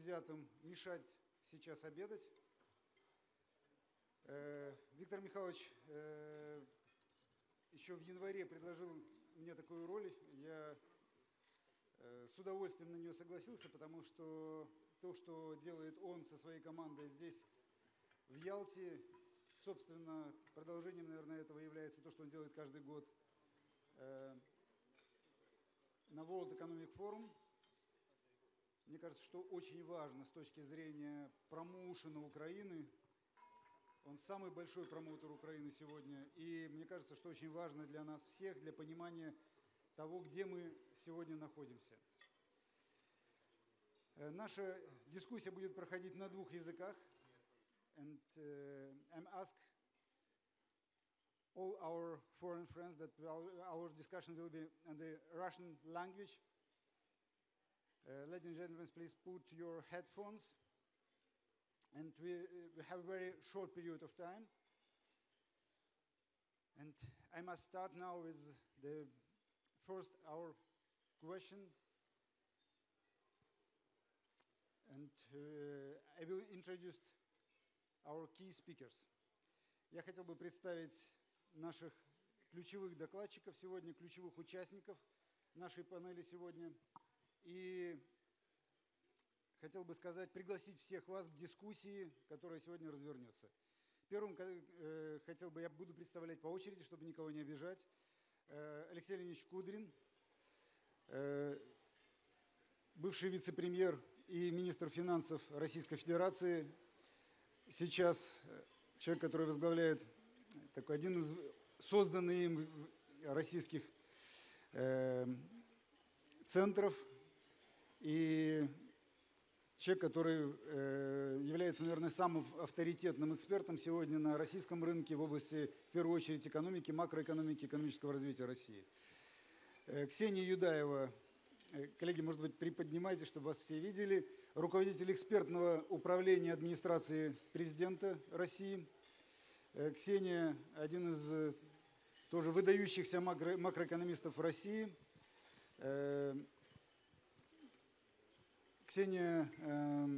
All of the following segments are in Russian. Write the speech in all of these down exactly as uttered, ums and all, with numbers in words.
предвзятым мешать сейчас обедать. Виктор Михайлович еще в январе предложил мне такую роль. Я с удовольствием на нее согласился, потому что то, что делает он со своей командой здесь, в Ялте, собственно, продолжением, наверное, этого является то, что он делает каждый год на World Economic Forum. Мне кажется, что очень важно с точки зрения промоушена Украины. Он самый большой промоутер Украины сегодня. И мне кажется, что очень важно для нас всех, для понимания того, где мы сегодня находимся. Наша дискуссия будет проходить на двух языках. And uh, I'm asked all our foreign friends that our discussion will be in the Russian language. Uh, ladies and gentlemen, please put your headphones. And we, uh, we have a very short period of time. And I must start now with the first our question. And uh, I will introduce our key speakers. Я хотел бы представить наших ключевых докладчиков сегодня, ключевых участников нашей панели сегодня. И хотел бы сказать, пригласить всех вас к дискуссии, которая сегодня развернется. Первым э, хотел бы, я буду представлять по очереди, чтобы никого не обижать, э, Алексей Леонидович Кудрин, э, бывший вице-премьер и министр финансов Российской Федерации, сейчас человек, который возглавляет такой один из созданных им российских э, центров, и человек, который э, является, наверное, самым авторитетным экспертом сегодня на российском рынке в области, в первую очередь, экономики, макроэкономики, экономического развития России. Э, Ксения Юдаева, э, коллеги, может быть, приподнимайте, чтобы вас все видели, руководитель экспертного управления администрации президента России. Э, Ксения – один из э, тоже выдающихся макро, макроэкономистов в России. Э, Ксения э,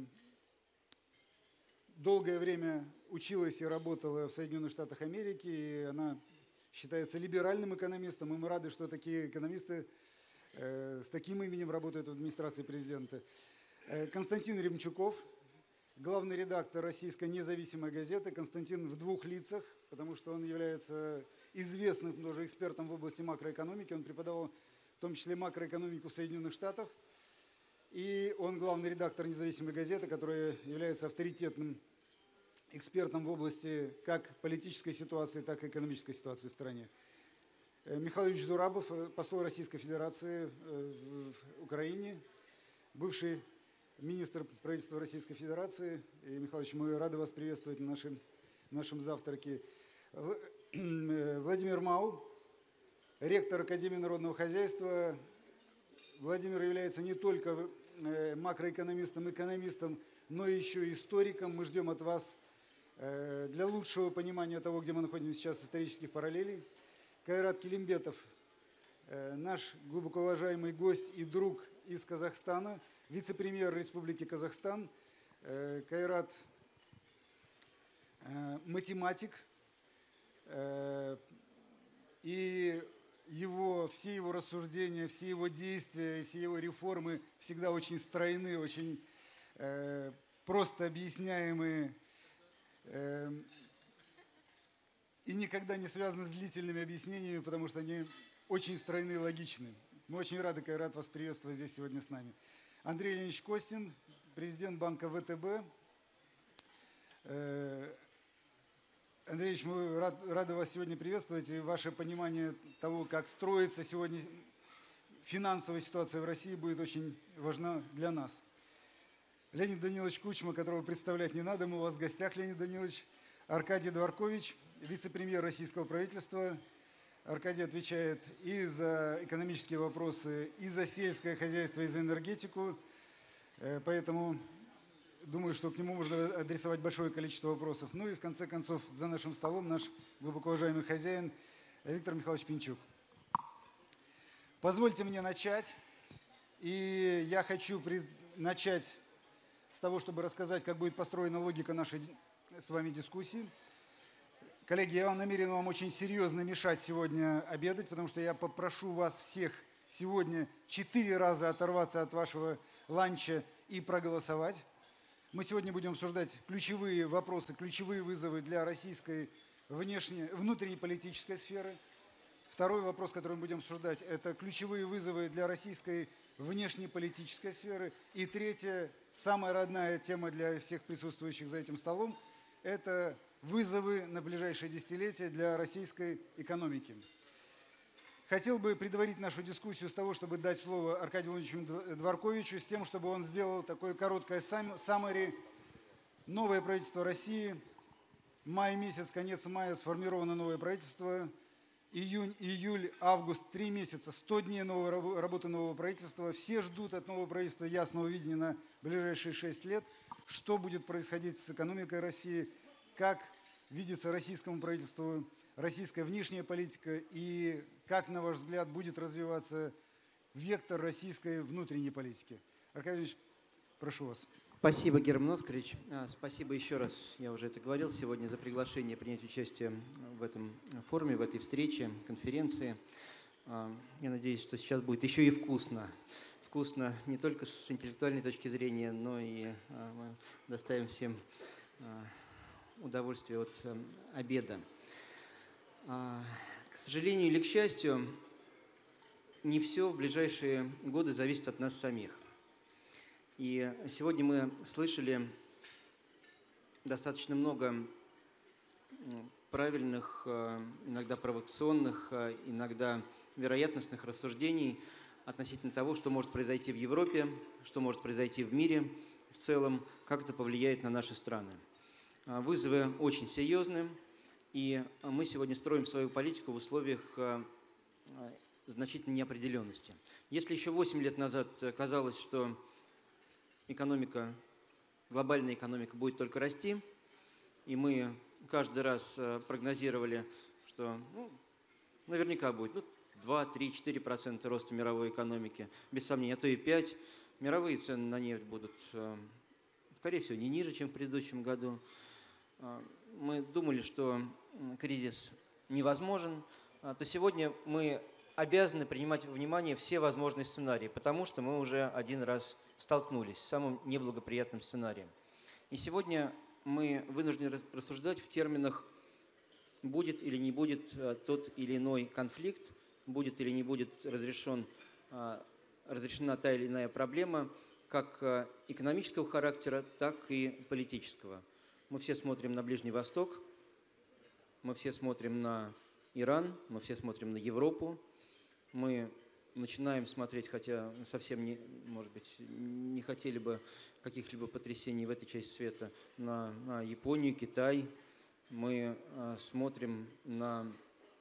долгое время училась и работала в Соединенных Штатах Америки, и она считается либеральным экономистом, и мы рады, что такие экономисты э, с таким именем работают в администрации президента. Э, Константин Ремчуков, главный редактор Российской независимой газеты. Константин в двух лицах, потому что он является известным тоже экспертом в области макроэкономики, он преподавал в том числе макроэкономику в Соединенных Штатах. И он главный редактор независимой газеты, которая является авторитетным экспертом в области как политической ситуации, так и экономической ситуации в стране. Михаил Юрьевич Зурабов, посол Российской Федерации в Украине, бывший министр правительства Российской Федерации. И, Михаил Ильич, мы рады вас приветствовать на нашем, нашем завтраке. Владимир Мау, ректор Академии народного хозяйства. Владимир является не только макроэкономистом, экономистом, но еще и историком. Мы ждем от вас для лучшего понимания того, где мы находимся сейчас, исторических параллелей. Кайрат Келимбетов, наш глубоко уважаемый гость и друг из Казахстана, вице-премьер Республики Казахстан. Кайрат математик, и Его, все его рассуждения, все его действия, все его реформы всегда очень стройны, очень э, просто объясняемые э, и никогда не связаны с длительными объяснениями, потому что они очень стройны и логичны. Мы очень рады, Кайрат, вас приветствовать здесь сегодня с нами. Андрей Леонидович Костин, президент банка ВТБ. Э, Андрей Ильич, мы рад, рады вас сегодня приветствовать, и ваше понимание того, как строится сегодня финансовая ситуация в России, будет очень важно для нас. Леонид Данилович Кучма, которого представлять не надо, мы у вас в гостях, Леонид Данилович. Аркадий Дворкович, вице-премьер российского правительства. Аркадий отвечает и за экономические вопросы, и за сельское хозяйство, и за энергетику, поэтому думаю, что к нему можно адресовать большое количество вопросов. Ну и в конце концов, за нашим столом наш глубоко уважаемый хозяин Виктор Михайлович Пинчук. Позвольте мне начать. И я хочу начать с того, чтобы рассказать, как будет построена логика нашей с вами дискуссии. Коллеги, я намерен вам очень серьезно мешать сегодня обедать, потому что я попрошу вас всех сегодня четыре раза оторваться от вашего ланча и проголосовать. Мы сегодня будем обсуждать ключевые вопросы, ключевые вызовы для российской внешней, внутренней политической сферы. Второй вопрос, который мы будем обсуждать, это ключевые вызовы для российской внешнеполитической сферы. И третья, самая родная тема для всех присутствующих за этим столом, это вызовы на ближайшие десятилетия для российской экономики. Хотел бы предварить нашу дискуссию с того, чтобы дать слово Аркадию Владимировичу Дворковичу, с тем, чтобы он сделал такое короткое саммари. Новое правительство России, май месяц, конец мая сформировано новое правительство, июнь, июль, август, три месяца, сто дней новой работы нового правительства. Все ждут от нового правительства ясного видения на ближайшие шесть лет, что будет происходить с экономикой России, как видится российскому правительству российская внешняя политика и как, на ваш взгляд, будет развиваться вектор российской внутренней политики. Аркадий Ильич, прошу вас. Спасибо, Герман Оскарович. Спасибо еще раз, я уже это говорил сегодня, за приглашение принять участие в этом форуме, в этой встрече, конференции. Я надеюсь, что сейчас будет еще и вкусно. Вкусно не только с интеллектуальной точки зрения, но и мы доставим всем удовольствие от обеда. К сожалению или к счастью, не все в ближайшие годы зависит от нас самих. И сегодня мы слышали достаточно много правильных, иногда провокационных, иногда вероятностных рассуждений относительно того, что может произойти в Европе, что может произойти в мире в целом, как это повлияет на наши страны. Вызовы очень серьезны, и мы сегодня строим свою политику в условиях значительной неопределенности. Если еще восемь лет назад казалось, что экономика, глобальная экономика будет только расти, и мы каждый раз прогнозировали, что ну, наверняка будет ну, два, три, четыре процента роста мировой экономики, без сомнения, а то и пять процентов. Мировые цены на нефть будут, скорее всего, не ниже, чем в предыдущем году. Мы думали, что кризис невозможен, то сегодня мы обязаны принимать во внимание все возможные сценарии, потому что мы уже один раз столкнулись с самым неблагоприятным сценарием. И сегодня мы вынуждены рассуждать в терминах «будет или не будет тот или иной конфликт», «будет или не будет разрешен, разрешена та или иная проблема», как экономического характера, так и политического. Мы все смотрим на Ближний Восток, мы все смотрим на Иран, мы все смотрим на Европу, мы начинаем смотреть, хотя совсем, не, может быть, не хотели бы каких-либо потрясений в этой части света, на, на Японию, Китай. Мы а, смотрим на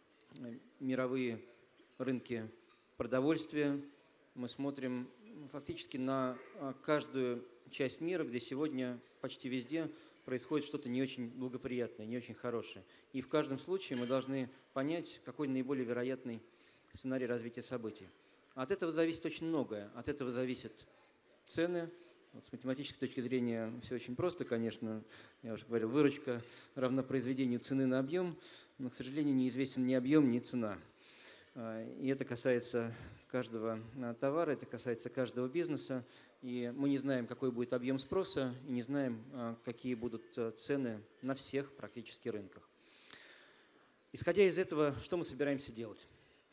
мировые рынки продовольствия. Мы смотрим фактически на каждую часть мира, где сегодня почти везде происходит что-то не очень благоприятное, не очень хорошее. И в каждом случае мы должны понять, какой наиболее вероятный сценарий развития событий. От этого зависит очень многое. От этого зависят цены. Вот с математической точки зрения все очень просто, конечно. Я уже говорил, выручка равна произведению цены на объем, но, к сожалению, неизвестен ни объем, ни цена. И это касается каждого товара, это касается каждого бизнеса. И мы не знаем, какой будет объем спроса, и не знаем, какие будут цены на всех практически рынках. Исходя из этого, что мы собираемся делать?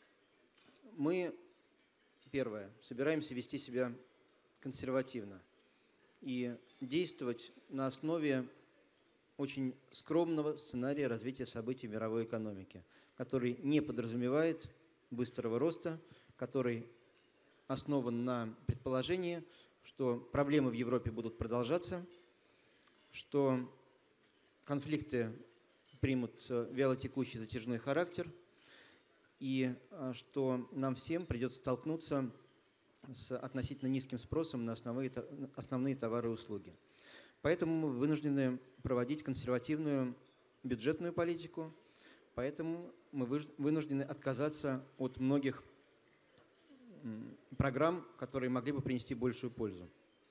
Мы, первое, собираемся вести себя консервативно и действовать на основе очень скромного сценария развития событий мировой экономики, который не подразумевает быстрого роста, который основан на предположении, что проблемы в Европе будут продолжаться, что конфликты примут вялотекущий затяжной характер, и что нам всем придется столкнуться с относительно низким спросом на основные, основные товары и услуги. Поэтому мы вынуждены проводить консервативную бюджетную политику, поэтому мы вынуждены отказаться от многих программ, которые могли бы принести большую пользу.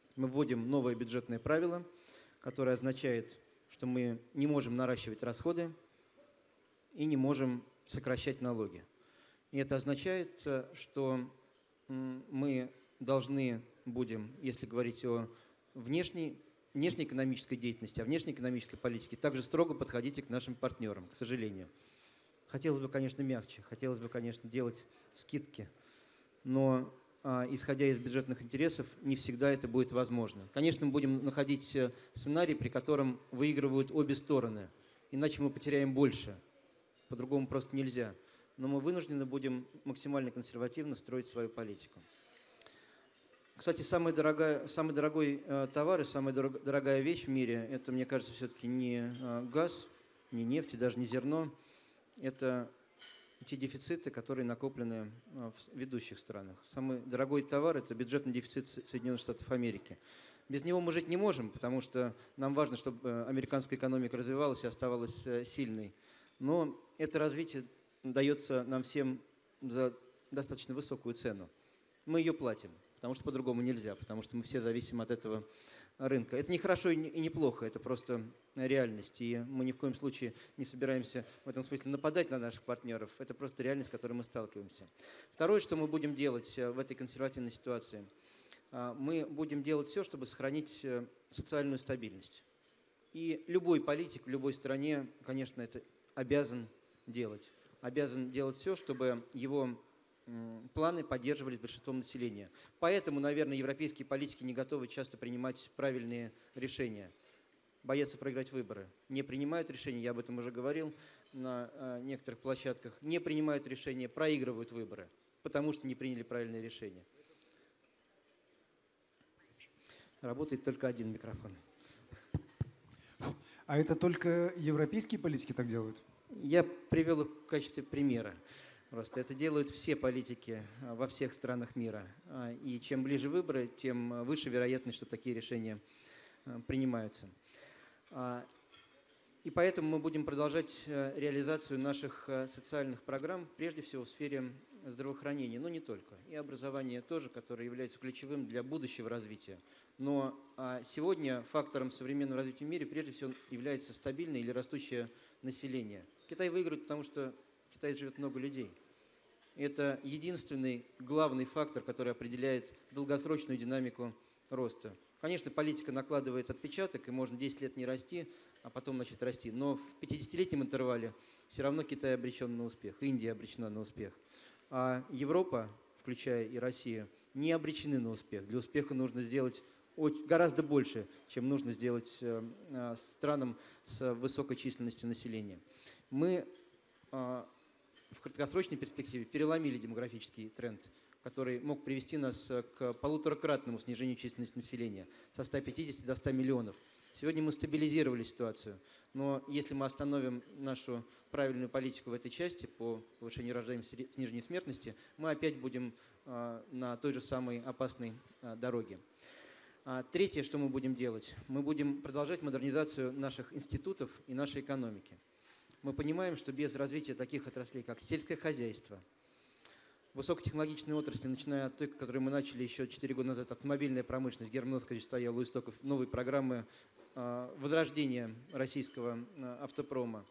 Мы вводим новое бюджетное правило, которое означает, что мы не можем наращивать расходы и не можем сокращать налоги. И это означает, что мы должны будем, если говорить о внешней, внешнеэкономической деятельности, о внешнеэкономической политике, также строго подходить и к нашим партнерам, к сожалению. Хотелось бы, конечно, мягче, хотелось бы, конечно, делать скидки, но а, исходя из бюджетных интересов, не всегда это будет возможно. Конечно, мы будем находить сценарий, при котором выигрывают обе стороны, иначе мы потеряем больше, по-другому просто нельзя. Но мы вынуждены будем максимально консервативно строить свою политику. Кстати, самый, дорогая, самый дорогой э, товар и самая дорог, дорогая вещь в мире, это, мне кажется, все-таки не э, газ, не нефть и даже не зерно. Это те дефициты, которые накоплены э, в ведущих странах. Самый дорогой товар – это бюджетный дефицит Соединенных Штатов Америки. Без него мы жить не можем, потому что нам важно, чтобы американская экономика развивалась и оставалась э, сильной. Но это развитие дается нам всем за достаточно высокую цену. Мы ее платим, потому что по-другому нельзя, потому что мы все зависим от этого рынка. Это не хорошо и не плохо, это просто реальность. И мы ни в коем случае не собираемся в этом смысле нападать на наших партнеров. Это просто реальность, с которой мы сталкиваемся. Второе, что мы будем делать в этой консервативной ситуации, мы будем делать все, чтобы сохранить социальную стабильность. И любой политик в любой стране, конечно, это обязан делать. Обязан делать все, чтобы его планы поддерживались большинством населения. Поэтому, наверное, европейские политики не готовы часто принимать правильные решения. Боятся проиграть выборы. Не принимают решения, я об этом уже говорил на некоторых площадках, не принимают решения, проигрывают выборы, потому что не приняли правильные решения. Работает только один микрофон. А это только европейские политики так делают? Я привел их в качестве примера. Просто это делают все политики во всех странах мира. И чем ближе выборы, тем выше вероятность, что такие решения принимаются. И поэтому мы будем продолжать реализацию наших социальных программ, прежде всего в сфере здравоохранения, но не только. И образование тоже, которое является ключевым для будущего развития. Но сегодня фактором современного развития в мире прежде всего является стабильное или растущее население. Китай выиграет, потому что в Китае живет много людей. Это единственный главный фактор, который определяет долгосрочную динамику роста. Конечно, политика накладывает отпечаток, и можно десять лет не расти, а потом начать расти. Но в пятидесятилетнем интервале все равно Китай обречен на успех, Индия обречена на успех. А Европа, включая и Россию, не обречены на успех. Для успеха нужно сделать гораздо больше, чем нужно сделать странам с высокой численностью населения. Мы в краткосрочной перспективе переломили демографический тренд, который мог привести нас к полуторакратному снижению численности населения со ста пятидесяти до ста миллионов. Сегодня мы стабилизировали ситуацию, но если мы остановим нашу правильную политику в этой части по повышению рождаемости, снижению смертности, мы опять будем на той же самой опасной дороге. Третье, что мы будем делать, мы будем продолжать модернизацию наших институтов и нашей экономики. Мы понимаем, что без развития таких отраслей, как сельское хозяйство, высокотехнологичные отрасли, начиная от той, которую мы начали еще четыре года назад, автомобильная промышленность, Герман Оскарович стоял у истоков новой программы э, возрождения российского э, автопрома,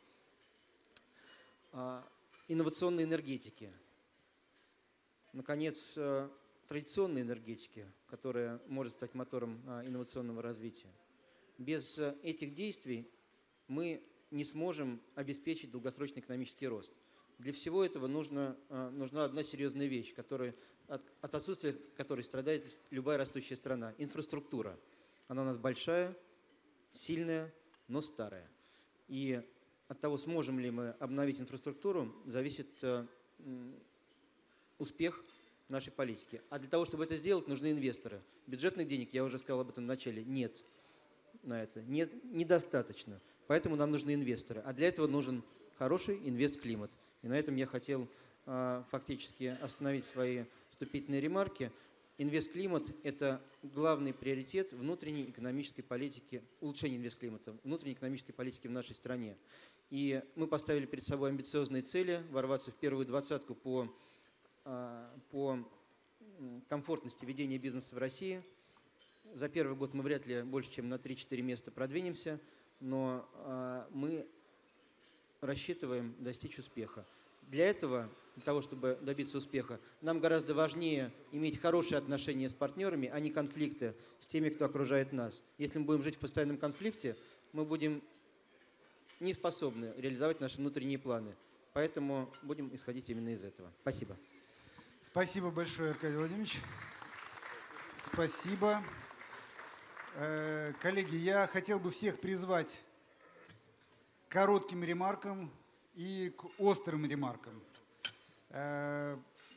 э, инновационной энергетики, наконец, э, традиционной энергетики, которая может стать мотором э, инновационного развития. Без э, этих действий мы не сможем обеспечить долгосрочный экономический рост. Для всего этого нужна, нужна одна серьезная вещь, которая, от, от отсутствия которой страдает любая растущая страна – инфраструктура. Она у нас большая, сильная, но старая. И от того, сможем ли мы обновить инфраструктуру, зависит э, успех нашей политики. А для того, чтобы это сделать, нужны инвесторы. Бюджетных денег, я уже сказал об этом в начале, нет на это, нет, недостаточно. Поэтому нам нужны инвесторы. А для этого нужен хороший инвестклимат. И на этом я хотел э, фактически остановить свои вступительные ремарки. Инвестклимат – это главный приоритет внутренней экономической политики, улучшения инвестклимата, внутренней экономической политики в нашей стране. И мы поставили перед собой амбициозные цели – ворваться в первую двадцатку по, э, по комфортности ведения бизнеса в России. за первый год мы вряд ли больше, чем на три-четыре места продвинемся, но э, мы рассчитываем достичь успеха. Для этого, для того, чтобы добиться успеха, нам гораздо важнее иметь хорошие отношения с партнерами, а не конфликты с теми, кто окружает нас. Если мы будем жить в постоянном конфликте, мы будем не способны реализовать наши внутренние планы. Поэтому будем исходить именно из этого. Спасибо. Спасибо большое, Аркадий Владимирович. Спасибо. Э, коллеги, я хотел бы всех призвать к коротким ремаркам и к острым ремаркам. Э,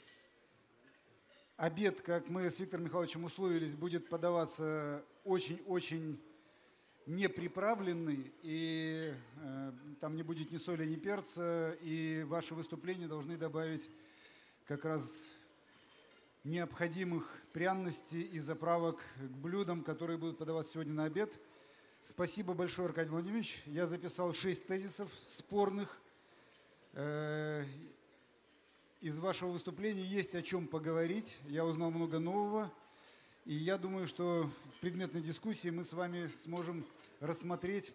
обед, как мы с Виктором Михайловичем условились, будет подаваться очень-очень неприправленный, и э, там не будет ни соли, ни перца, и ваши выступления должны добавить как раз необходимых пряностей и заправок к блюдам, которые будут подаваться сегодня на обед. Спасибо большое, Аркадий Владимирович. Я записал шесть тезисов спорных. Э, из вашего выступления есть о чем поговорить. Я узнал много нового. И я думаю, что в предметной дискуссии мы с вами сможем рассмотреть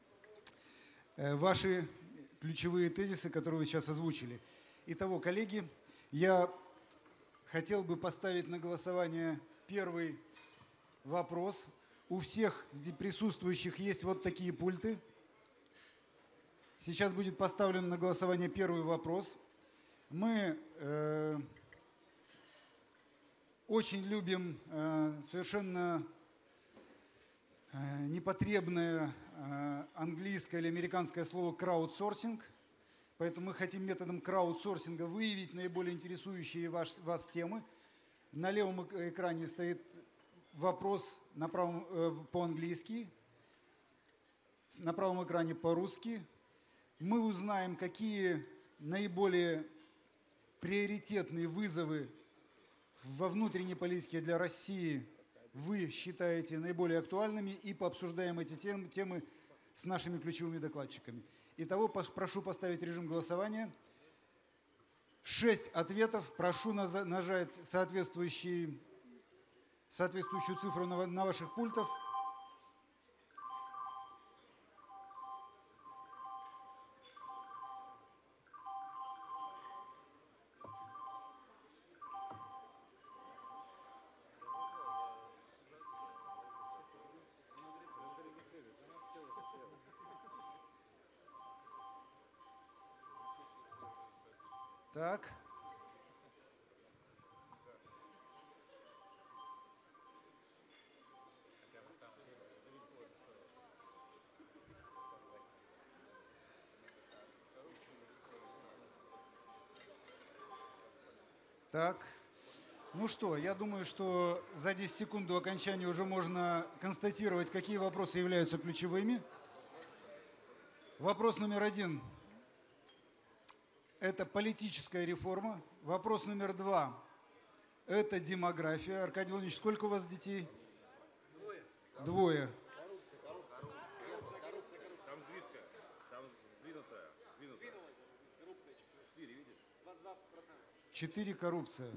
ваши ключевые тезисы, которые вы сейчас озвучили. Итого, коллеги, я хотел бы поставить на голосование первый вопрос. У всех здесь присутствующих есть вот такие пульты. Сейчас будет поставлен на голосование первый вопрос. Мы э, очень любим э, совершенно э, непотребное э, английское или американское слово краудсорсинг. Поэтому мы хотим методом краудсорсинга выявить наиболее интересующие ваш, вас темы. На левом экране стоит вопрос на правом, э, по-английски, на правом экране по-русски. Мы узнаем, какие наиболее приоритетные вызовы во внутренней политике для России вы считаете наиболее актуальными, и пообсуждаем эти темы, темы с нашими ключевыми докладчиками. Итого, прошу поставить режим голосования. Шесть ответов. Прошу нажать соответствующую цифру на ваших пультах. Так. Так. Ну что, я думаю, что за десять секунд до окончания уже можно констатировать, какие вопросы являются ключевыми. Вопрос номер один. Это политическая реформа. Вопрос номер два. Это демография. Аркадий Владимирович, сколько у вас детей? Двое. Двое. Там сдвижка. Там сдвинутая. Сдвинутая. Коррупция. Четыре, видишь? двадцать два процента. Четыре коррупция.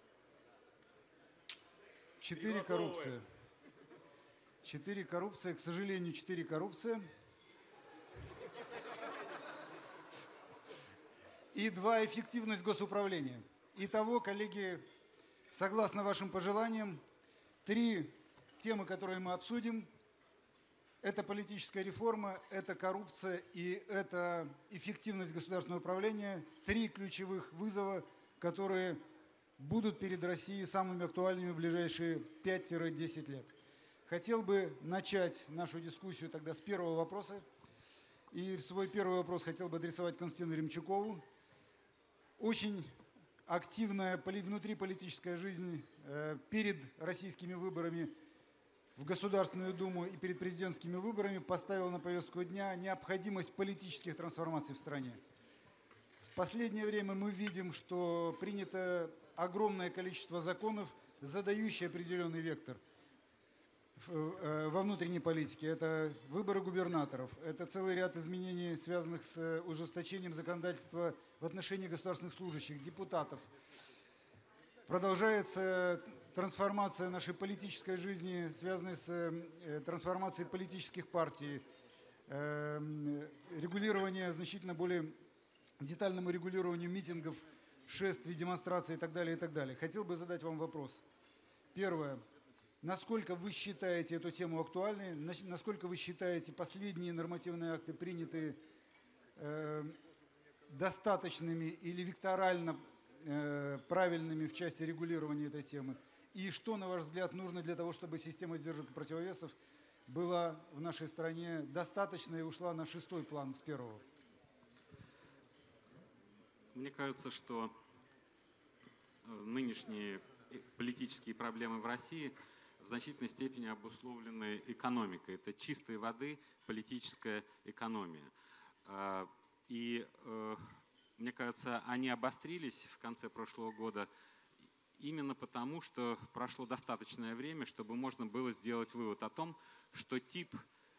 Четыре коррупция. Четыре коррупция. К сожалению, четыре коррупция. И два эффективность госуправления. Итого, коллеги, согласно вашим пожеланиям, три темы, которые мы обсудим, это политическая реформа, это коррупция и это эффективность государственного управления. Три ключевых вызова, которые будут перед Россией самыми актуальными в ближайшие пять-десять лет. Хотел бы начать нашу дискуссию тогда с первого вопроса. И свой первый вопрос хотел бы адресовать Константину Ремчукову. Очень активная внутриполитическая жизнь э, перед российскими выборами в Государственную Думу и перед президентскими выборами поставила на повестку дня необходимость политических трансформаций в стране. В последнее время мы видим, что принято огромное количество законов, задающие определенный вектор во внутренней политике. Это выборы губернаторов, это целый ряд изменений, связанных с ужесточением законодательства в отношении государственных служащих, депутатов. Продолжается трансформация нашей политической жизни, связанная с э, трансформацией политических партий, э, регулирование, значительно более детальному регулированию митингов, шествий, демонстраций и так далее, и так далее. Хотел бы задать вам вопрос. Первое. Насколько вы считаете эту тему актуальной? Насколько вы считаете последние нормативные акты, принятые, э, достаточными или векторально э, правильными в части регулирования этой темы? И что, на ваш взгляд, нужно для того, чтобы система сдержек и противовесов была в нашей стране достаточно и ушла на шестой план с первого? Мне кажется, что нынешние политические проблемы в России в значительной степени обусловлены экономикой. Это чистой воды политическая экономия. И мне кажется, они обострились в конце прошлого года именно потому, что прошло достаточное время, чтобы можно было сделать вывод о том, что тип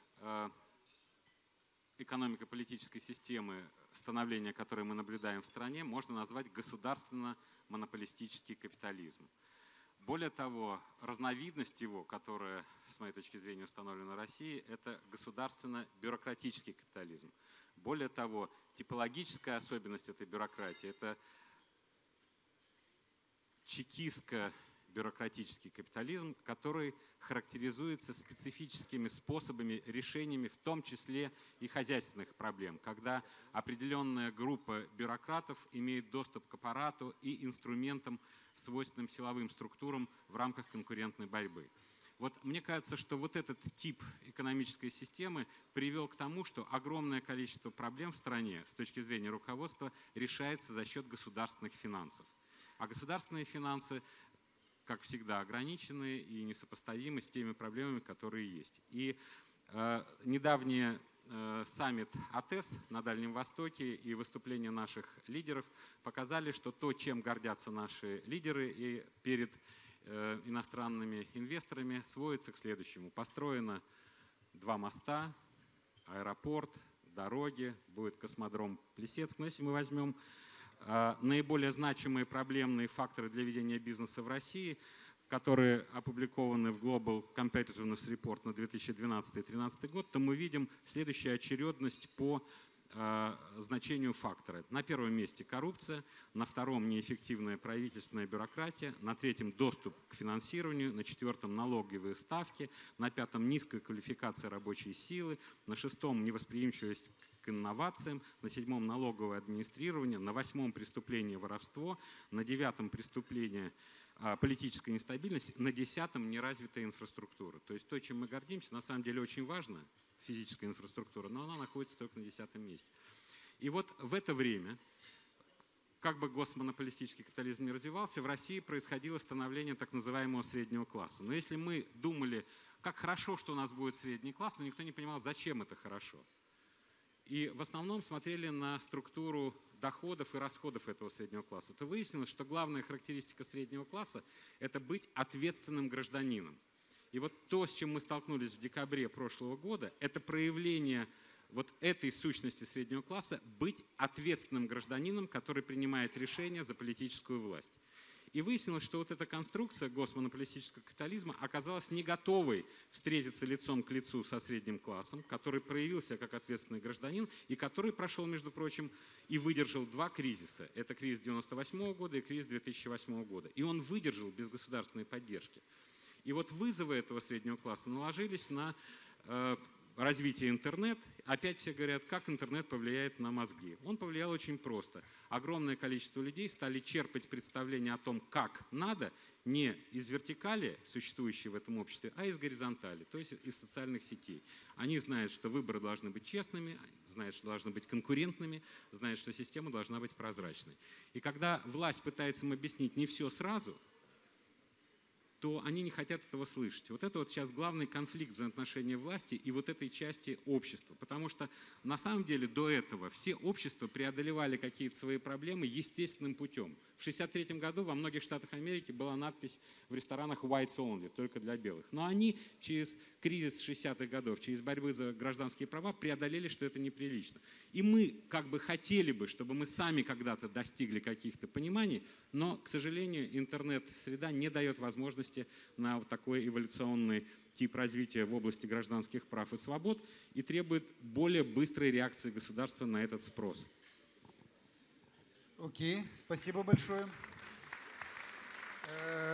экономико-политической системы становления, которое мы наблюдаем в стране, можно назвать государственно-монополистический капитализм. Более того, разновидность его, которая, с моей точки зрения, установлена в России, это государственно-бюрократический капитализм. Более того, типологическая особенность этой бюрократии – это чекистско-бюрократический капитализм, который характеризуется специфическими способами, решениями, в том числе и хозяйственных проблем, когда определенная группа бюрократов имеет доступ к аппарату и инструментам, свойственным силовым структурам в рамках конкурентной борьбы. Вот мне кажется, что вот этот тип экономической системы привел к тому, что огромное количество проблем в стране с точки зрения руководства решается за счет государственных финансов. А государственные финансы, как всегда, ограничены и несопоставимы с теми проблемами, которые есть. И э, недавний э, саммит АТЭС на Дальнем Востоке и выступления наших лидеров показали, что то, чем гордятся наши лидеры и перед э, иностранными инвесторами, сводится к следующему. Построено два моста, аэропорт, дороги, будет космодром Плесецк. Но если мы возьмем наиболее значимые проблемные факторы для ведения бизнеса в России, которые опубликованы в Global Competitiveness Report на две тысячи двенадцатый — две тысячи тринадцатый год, то мы видим следующую очередность по э, значению фактора. На первом месте коррупция, на втором неэффективная правительственная бюрократия, на третьем доступ к финансированию, на четвертом налоговые ставки, на пятом низкая квалификация рабочей силы, на шестом невосприимчивость к инновациям, на седьмом налоговое администрирование, на восьмом преступление воровство, на девятом преступление а, политическая нестабильность, на десятом неразвитая инфраструктура. То есть то, чем мы гордимся, на самом деле очень важно, физическая инфраструктура, но она находится только на десятом месте. И вот в это время, как бы госмонополистический капитализм не развивался, в России происходило становление так называемого среднего класса. Но если мы думали, как хорошо, что у нас будет средний класс, но никто не понимал, зачем это хорошо. И в основном смотрели на структуру доходов и расходов этого среднего класса, то выяснилось, что главная характеристика среднего класса – это быть ответственным гражданином. И вот то, с чем мы столкнулись в декабре прошлого года, это проявление вот этой сущности среднего класса – быть ответственным гражданином, который принимает решения за политическую власть. И выяснилось, что вот эта конструкция госмонополистического капитализма оказалась не готовой встретиться лицом к лицу со средним классом, который проявился как ответственный гражданин и который прошел, между прочим, и выдержал два кризиса. Это кризис девяносто восьмого года и кризис две тысячи восьмого года. И он выдержал без государственной поддержки. И вот вызовы этого среднего класса наложились на э, развитие интернета. Опять все говорят, как интернет повлияет на мозги. Он повлиял очень просто. Огромное количество людей стали черпать представления о том, как надо, не из вертикали, существующей в этом обществе, а из горизонтали, то есть из социальных сетей. Они знают, что выборы должны быть честными, знают, что должны быть конкурентными, знают, что система должна быть прозрачной. И когда власть пытается им объяснить не все сразу, то они не хотят этого слышать. Вот это вот сейчас главный конфликт взаимоотношений власти и вот этой части общества. Потому что на самом деле до этого все общества преодолевали какие-то свои проблемы естественным путем. В шестьдесят третьем году во многих штатах Америки была надпись в ресторанах «Whites only», только для белых. Но они через кризис шестидесятых годов, через борьбу за гражданские права преодолели, что это неприлично. И мы как бы хотели бы, чтобы мы сами когда-то достигли каких-то пониманий, но, к сожалению, интернет-среда не дает возможности на вот такой эволюционный тип развития в области гражданских прав и свобод и требует более быстрой реакции государства на этот спрос. Окей, спасибо большое. Э,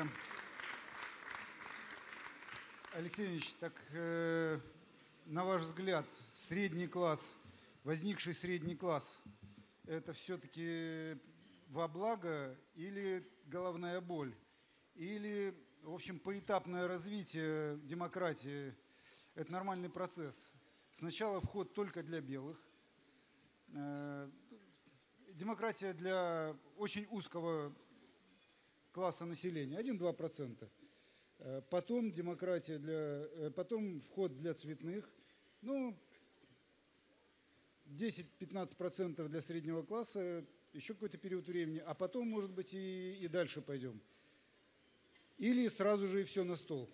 Алексей Ильич, так э, на ваш взгляд, средний класс, возникший средний класс, это все-таки во благо или головная боль? Или, в общем, поэтапное развитие демократии – это нормальный процесс? Сначала вход только для белых. Э, демократия для очень узкого класса населения, один-два процента. Потом демократия для, потом вход для цветных, ну, десять-пятнадцать процентов для среднего класса, еще какой-то период времени, а потом, может быть, и, и дальше пойдем. Или сразу же и все на стол.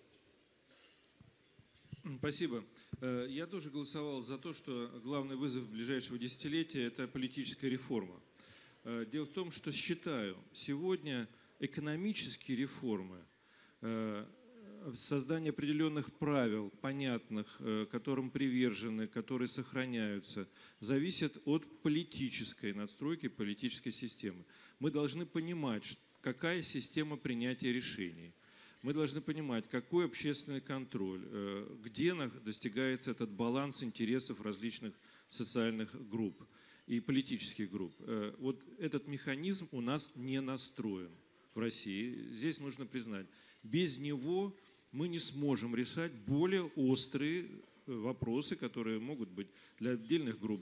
Спасибо. Я тоже голосовал за то, что главный вызов ближайшего десятилетия – это политическая реформа. Дело в том, что считаю, сегодня экономические реформы, создание определенных правил, понятных, которым привержены, которые сохраняются, зависят от политической надстройки, политической системы. Мы должны понимать, какая система принятия решений. Мы должны понимать, какой общественный контроль, где достигается этот баланс интересов различных социальных групп и политических групп. Вот этот механизм у нас не настроен в России. Здесь нужно признать, без него мы не сможем решать более острые вопросы, которые могут быть для отдельных групп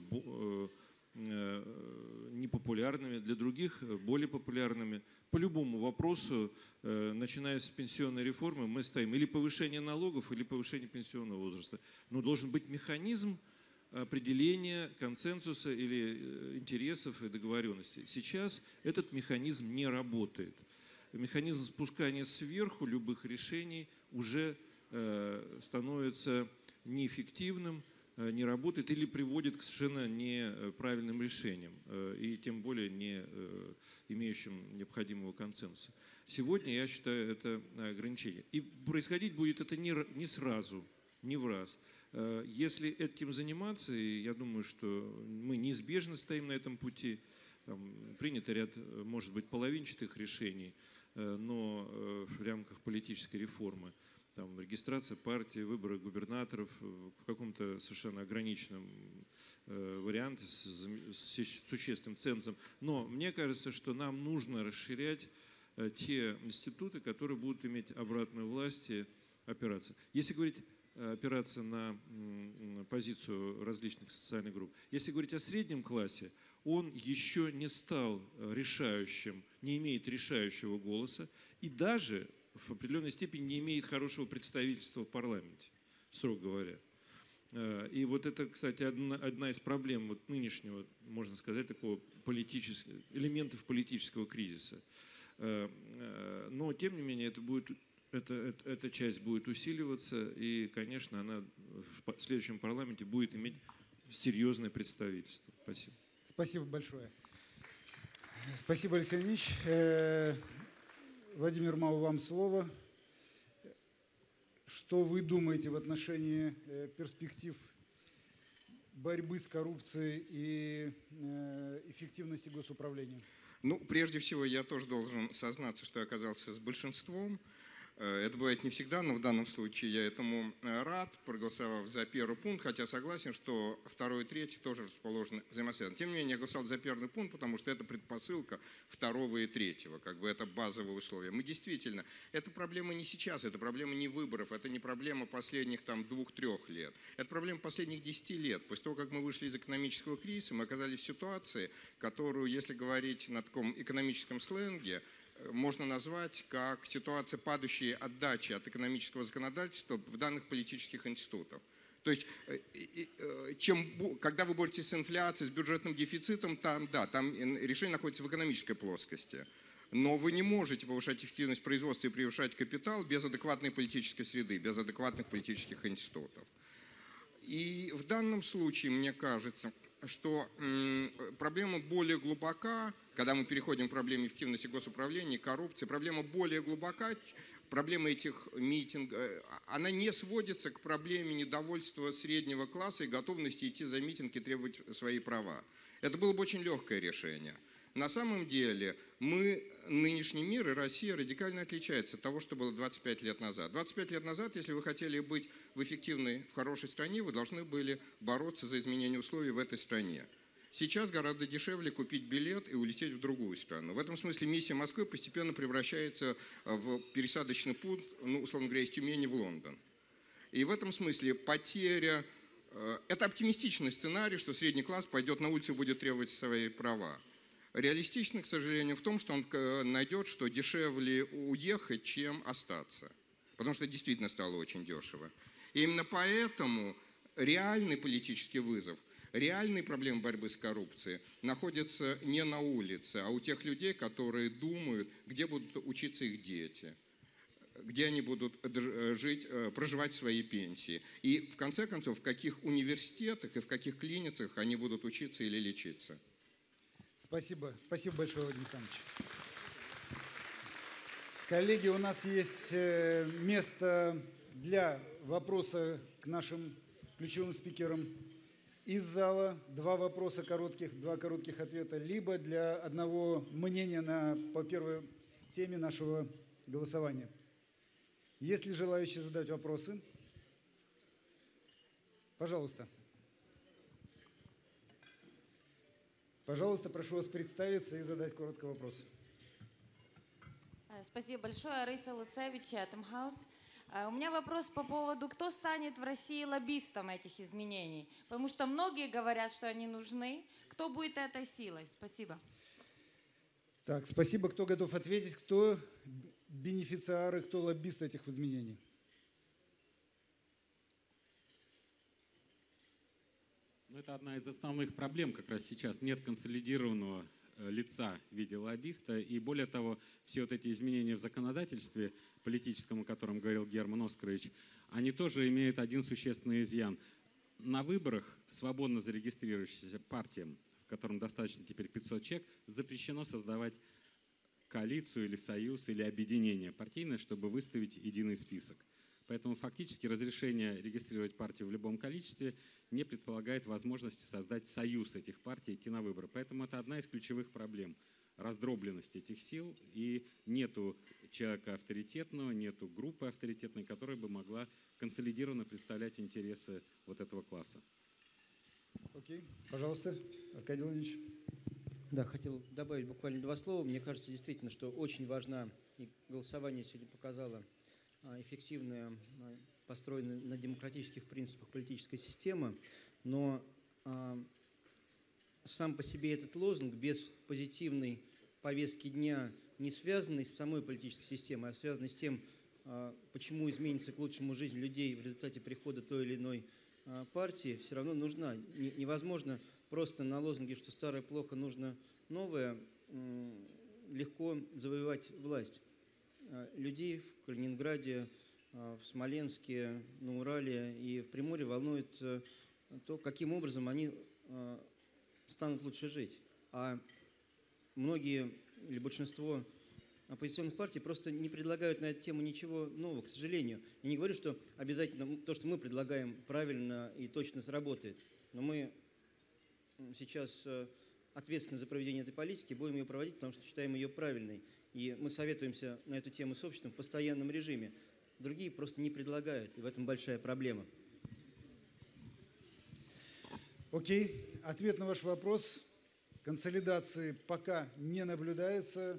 непопулярными, для других более популярными. По любому вопросу, начиная с пенсионной реформы, мы стоим или повышение налогов, или повышение пенсионного возраста. Но должен быть механизм определения консенсуса или интересов и договоренностей. Сейчас этот механизм не работает. Механизм спускания сверху любых решений уже становится неэффективным, не работает или приводит к совершенно неправильным решениям и тем более не имеющим необходимого консенсуса. Сегодня я считаю это ограничение. И происходить будет это не, не сразу, не в раз. Если этим заниматься, и я думаю, что мы неизбежно стоим на этом пути, там, принято ряд, может быть, половинчатых решений, но в рамках политической реформы, там, регистрация партии, выборы губернаторов в каком-то совершенно ограниченном э, варианте с, с, с существенным цензом. Но мне кажется, что нам нужно расширять э, те институты, которые будут иметь обратную власть и опираться. Если говорить опираться на м, позицию различных социальных групп, если говорить о среднем классе, он еще не стал решающим, не имеет решающего голоса и даже в определенной степени не имеет хорошего представительства в парламенте, строго говоря. И вот это, кстати, одна, одна из проблем вот нынешнего, можно сказать, такого политического, элементов политического кризиса. Но, тем не менее, это будет, это, это, эта часть будет усиливаться, и, конечно, она в следующем парламенте будет иметь серьезное представительство. Спасибо. Спасибо большое. Спасибо, Алексей Ильич. Владимир Мау, вам слово. Что вы думаете в отношении перспектив борьбы с коррупцией и эффективности госуправления? Ну, прежде всего, я тоже должен сознаться, что я оказался с большинством. Это бывает не всегда, но в данном случае я этому рад, проголосовав за первый пункт, хотя согласен, что второй и третий тоже расположены взаимосвязаны. Тем не менее, я голосовал за первый пункт, потому что это предпосылка второго и третьего, как бы это базовые условия. Мы действительно, эта проблема не сейчас, это проблема не выборов, это не проблема последних там двух-трех лет, это проблема последних десяти лет. После того, как мы вышли из экономического кризиса, мы оказались в ситуации, которую, если говорить на таком экономическом сленге, можно назвать как ситуация падающей отдачи от экономического законодательства в данных политических институтах. То есть, чем, когда вы боретесь с инфляцией, с бюджетным дефицитом, там, да, там решение находится в экономической плоскости. Но вы не можете повышать эффективность производства и превышать капитал без адекватной политической среды, без адекватных политических институтов. И в данном случае, мне кажется, что проблема более глубока, когда мы переходим к проблеме эффективности госуправления, коррупции, проблема более глубока, проблема этих митингов, она не сводится к проблеме недовольства среднего класса и готовности идти за митинг и требовать свои права. Это было бы очень легкое решение. На самом деле мы, нынешний мир и Россия радикально отличается от того, что было двадцать пять лет назад. двадцать пять лет назад, если вы хотели быть в эффективной, в хорошей стране, вы должны были бороться за изменение условий в этой стране. Сейчас гораздо дешевле купить билет и улететь в другую страну. В этом смысле миссия Москвы постепенно превращается в пересадочный пункт, ну, условно говоря, из Тюмени в Лондон. И в этом смысле потеря... Это оптимистичный сценарий, что средний класс пойдет на улицу и будет требовать свои права. Реалистично, к сожалению, в том, что он найдет, что дешевле уехать, чем остаться. Потому что действительно стало очень дешево. И именно поэтому реальный политический вызов, реальные проблемы борьбы с коррупцией находятся не на улице, а у тех людей, которые думают, где будут учиться их дети, где они будут жить, проживать свои пенсии. И в конце концов, в каких университетах и в каких клиниках они будут учиться или лечиться. Спасибо. Спасибо большое, Владимир Александрович. Коллеги, у нас есть место для вопроса к нашим ключевым спикерам. Из зала два вопроса коротких, два коротких ответа, либо для одного мнения на, по первой теме нашего голосования. Есть ли желающие задать вопросы? Пожалуйста. Пожалуйста, прошу вас представиться и задать коротко вопрос. Спасибо большое. Раиса Луцевич, Chatham House. У меня вопрос по поводу, кто станет в России лоббистом этих изменений? Потому что многие говорят, что они нужны. Кто будет этой силой? Спасибо. Так, спасибо. Кто готов ответить? Кто бенефициары, кто лоббист этих изменений? Это одна из основных проблем как раз сейчас. Нет консолидированного лица в виде лоббиста. И более того, все вот эти изменения в законодательстве политическом, о котором говорил Герман Оскарович, они тоже имеют один существенный изъян. На выборах свободно зарегистрирующимся партиям, в котором достаточно теперь пятьсот человек, запрещено создавать коалицию или союз или объединение партийное, чтобы выставить единый список. Поэтому фактически разрешение регистрировать партию в любом количестве не предполагает возможности создать союз этих партий и идти на выборы. Поэтому это одна из ключевых проблем – раздробленность этих сил, и нету человека авторитетного, нету группы авторитетной, которая бы могла консолидированно представлять интересы вот этого класса. Окей, пожалуйста, Аркадий Владимирович. Да, хотел добавить буквально два слова. Мне кажется, действительно, что очень важна, и голосование сегодня показало, эффективная, построенная на демократических принципах политическая система, но а, сам по себе этот лозунг без позитивной повестки дня, не связанный с самой политической системой, а связанный с тем, а, почему изменится к лучшему жизнь людей в результате прихода той или иной а, партии, все равно нужна. Не, невозможно просто на лозунге, что старое плохо, нужно новое, м, легко завоевать власть. Людей в Калининграде, в Смоленске, на Урале и в Приморье волнует то, каким образом они станут лучше жить. А многие или большинство оппозиционных партий просто не предлагают на эту тему ничего нового, к сожалению. Я не говорю, что обязательно то, что мы предлагаем, правильно и точно сработает. Но мы сейчас ответственны за проведение этой политики, будем ее проводить, потому что считаем ее правильной. И мы советуемся на эту тему с обществом в постоянном режиме. Другие просто не предлагают, и в этом большая проблема. Окей, ответ на ваш вопрос. Консолидации пока не наблюдается.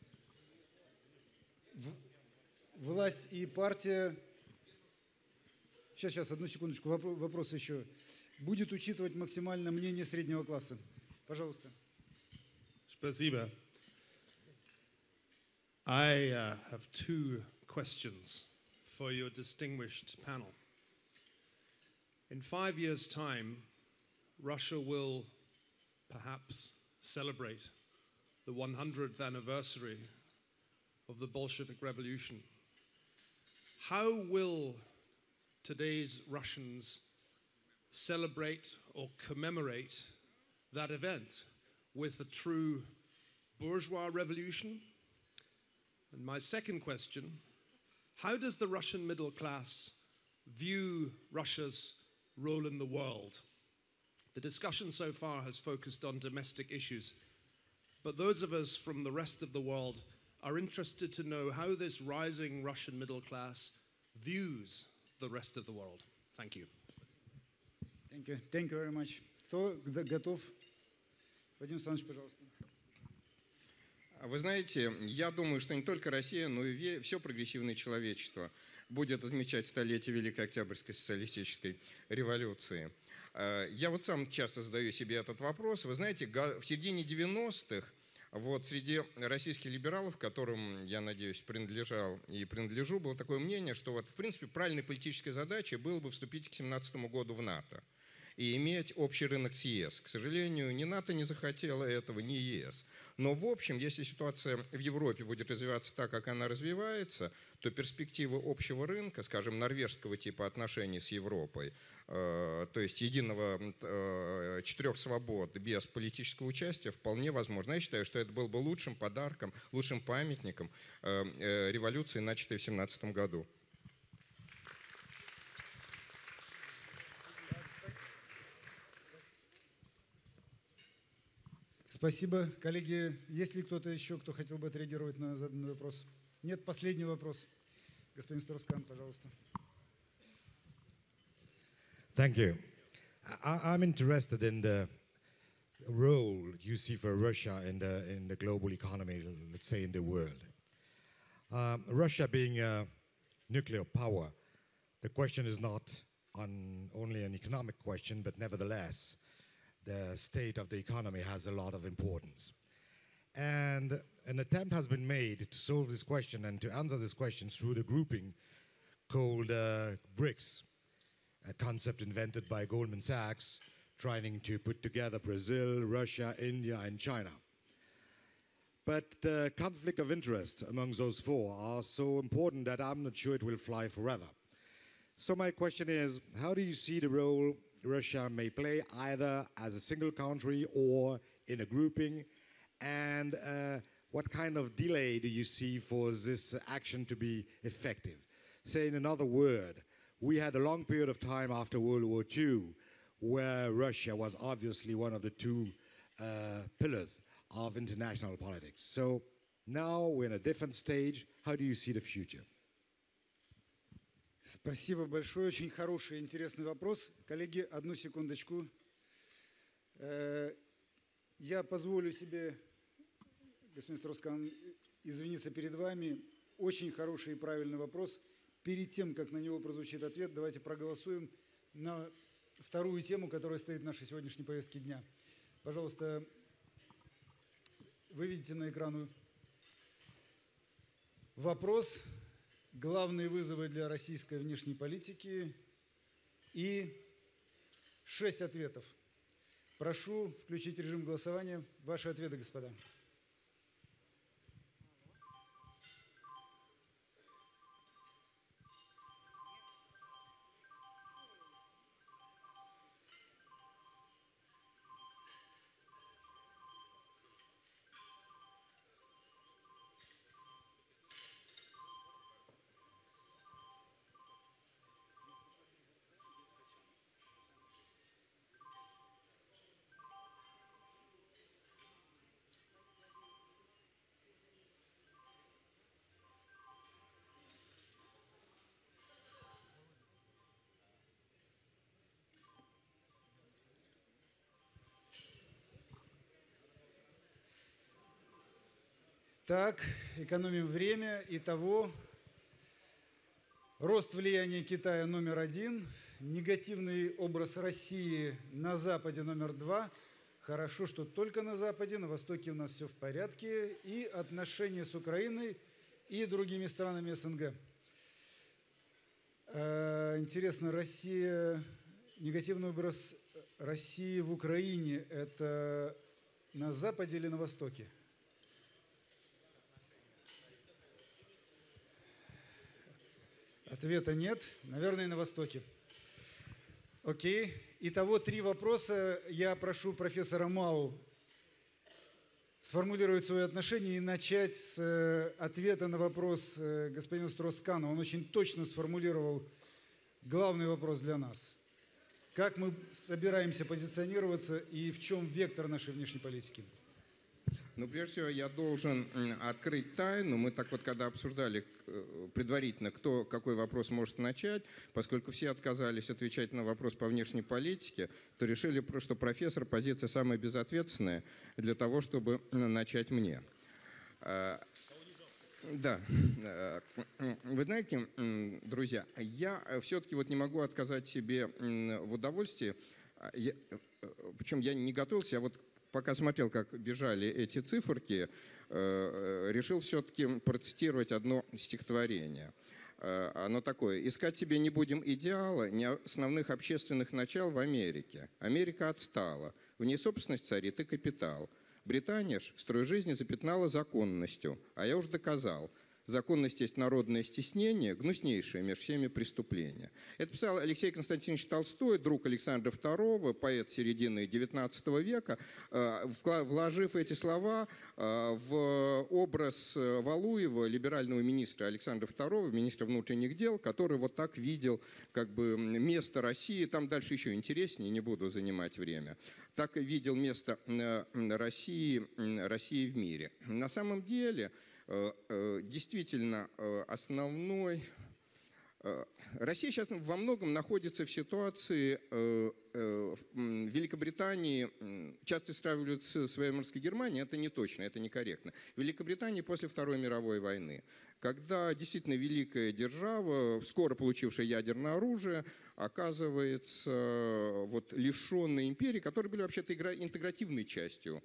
В... Власть и партия... Сейчас, сейчас, одну секундочку, вопрос, вопрос еще. Будет учитывать максимально мнение среднего класса. Пожалуйста. Спасибо. I uh, have two questions for your distinguished panel. In five years' time, Russia will perhaps celebrate the one hundredth anniversary of the Bolshevik Revolution. How will today's Russians celebrate or commemorate that event? With a true bourgeois revolution? And my second question, how does the Russian middle class view Russia's role in the world? The discussion so far has focused on domestic issues, but those of us from the rest of the world are interested to know how this rising Russian middle class views the rest of the world. Thank you. Thank you. Thank you very much. Кто готов? Вадим Александрович, пожалуйста. Вы знаете, я думаю, что не только Россия, но и все прогрессивное человечество будет отмечать столетие Великой Октябрьской социалистической революции. Я вот сам часто задаю себе этот вопрос. Вы знаете, в середине девяностых вот среди российских либералов, которым, я надеюсь, принадлежал и принадлежу, было такое мнение, что вот, в принципе, правильной политической задачей было бы вступить к семнадцатому году в НАТО и иметь общий рынок с ЕС. К сожалению, ни НАТО не захотело этого, ни ЕС. Но, в общем, если ситуация в Европе будет развиваться так, как она развивается, то перспективы общего рынка, скажем, норвежского типа отношений с Европой, э, то есть единого э, четырех свобод без политического участия, вполне возможно. Я считаю, что это был бы лучшим подарком, лучшим памятником э, э, революции, начатой в семнадцатом году. Спасибо. Коллеги, есть ли кто-то еще, кто хотел бы отреагировать на заданный вопрос? Нет, последний вопрос. Господин Строскан, пожалуйста. Thank you. I, I'm interested in the role you see for Russia in the, in the global economy, let's say in the world. Um, Russia being a nuclear power, the question is not on only an economic question, but nevertheless, the state of the economy has a lot of importance. And an attempt has been made to solve this question and to answer this question through the grouping called uh, BRICS, a concept invented by Goldman Sachs, trying to put together Brazil, Russia, India, and China. But the conflict of interest among those four are so important that I'm not sure it will fly forever. So my question is, how do you see the role Russia may play either as a single country or in a grouping, and uh, what kind of delay do you see for this action to be effective? Say in another word, we had a long period of time after World War Two where Russia was obviously one of the two uh, pillars of international politics. So now we're in a different stage. How do you see the future? Спасибо большое. Очень хороший и интересный вопрос. Коллеги, одну секундочку. Я позволю себе, господин Строскан, извиниться перед вами. Очень хороший и правильный вопрос. Перед тем, как на него прозвучит ответ, давайте проголосуем на вторую тему, которая стоит в нашей сегодняшней повестке дня. Пожалуйста, вы видите на экране вопрос. Главные вызовы для российской внешней политики и шесть ответов. Прошу включить режим голосования. Ваши ответы, господа. Так, экономим время. Итого, рост влияния Китая номер один, негативный образ России на Западе номер два. Хорошо, что только на Западе, на Востоке у нас все в порядке. И отношения с Украиной и другими странами СНГ. Интересно, Россия, негативный образ России в Украине – это на Западе или на Востоке? Ответа нет. Наверное, на Востоке. Окей. Итого три вопроса. Я прошу профессора Мау сформулировать свое отношение и начать с ответа на вопрос господина Строскана. Он очень точно сформулировал главный вопрос для нас. Как мы собираемся позиционироваться и в чем вектор нашей внешней политики? Ну, прежде всего, я должен открыть тайну. Мы так вот, когда обсуждали предварительно, кто какой вопрос может начать, поскольку все отказались отвечать на вопрос по внешней политике, то решили, что профессор позиция самая безответственная для того, чтобы начать мне. Да, вы знаете, друзья, я все-таки вот не могу отказать себе в удовольствии, я, причем я не готовился, я вот пока смотрел, как бежали эти циферки, решил все-таки процитировать одно стихотворение. Оно такое: «Искать себе не будем идеала, не основных общественных начал в Америке. Америка отстала, в ней собственность царит и капитал. Британия ж строй жизни запятнала законностью, а я уж доказал. Законность есть народное стеснение, гнуснейшее между всеми преступления». Это писал Алексей Константинович Толстой, друг Александра второго, поэт середины девятнадцатого века, вложив эти слова в образ Валуева, либерального министра Александра второго, министра внутренних дел, который вот так видел как бы место России, там дальше еще интереснее, не буду занимать время, так и видел место России, России в мире. На самом деле, действительно, основной... Россия сейчас во многом находится в ситуации Великобритании, часто сравнивают с своей морской Германией, это не точно, это некорректно. Великобритании после Второй мировой войны, когда действительно великая держава, скоро получившая ядерное оружие, оказывается вот лишенной империи, которые были вообще-то интегративной частью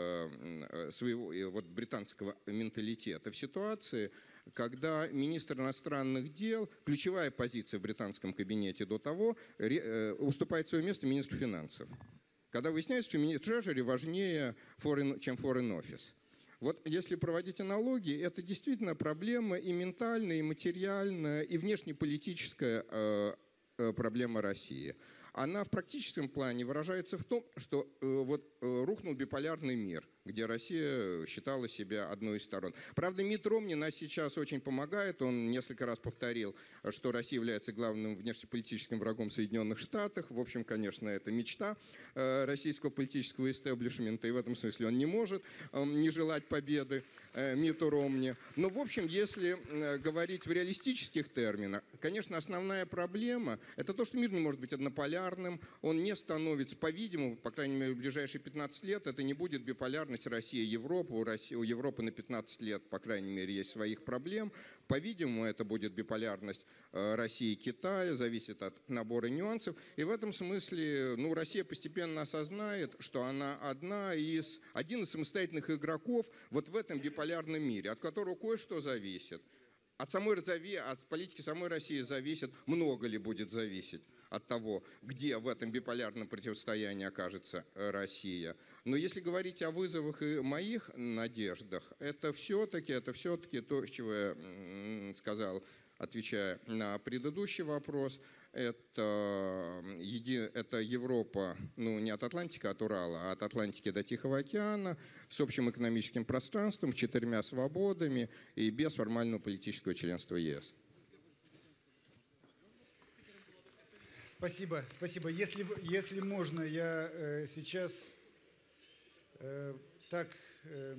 своего вот, британского менталитета, в ситуации, когда министр иностранных дел, ключевая позиция в британском кабинете до того, уступает свое место министру финансов. Когда выясняется, что министр Treasury важнее, чем Foreign Office. Вот если проводить аналогии, это действительно проблема и ментальная, и материальная, и внешнеполитическая проблема России. Она в практическом плане выражается в том, что э, вот, э, рухнул биполярный мир, где Россия считала себя одной из сторон. Правда, Митт Ромни нас сейчас очень помогает. Он несколько раз повторил, что Россия является главным внешнеполитическим врагом Соединенных Штатов. В общем, конечно, это мечта э, российского политического истеблишмента, и в этом смысле он не может э, не желать победы э, Митту Ромни. Но, в общем, если э, говорить в реалистических терминах, конечно, основная проблема – это то, что мир не может быть однополярным, он не становится, по-видимому, по крайней мере, в ближайшие пятнадцать лет, это не будет биполярность Россия и Европа. У, России, у Европы на пятнадцать лет, по крайней мере, есть своих проблем. По-видимому, это будет биполярность э, России и Китая, зависит от набора нюансов. И в этом смысле ну, Россия постепенно осознает, что она одна из, один из самостоятельных игроков вот в этом биполярном мире, от которого кое-что зависит. От, самой, от политики самой России зависит, много ли будет зависеть от того, где в этом биполярном противостоянии окажется Россия. Но если говорить о вызовах и моих надеждах, это все-таки, это все-таки то, с чего я сказал, отвечая на предыдущий вопрос, это, это Европа, ну не от Атлантики, а от Урала, а от Атлантики до Тихого океана, с общим экономическим пространством, с четырьмя свободами и без формального политического членства ЕС. Спасибо, спасибо. Если, если можно, я э, сейчас э, так э,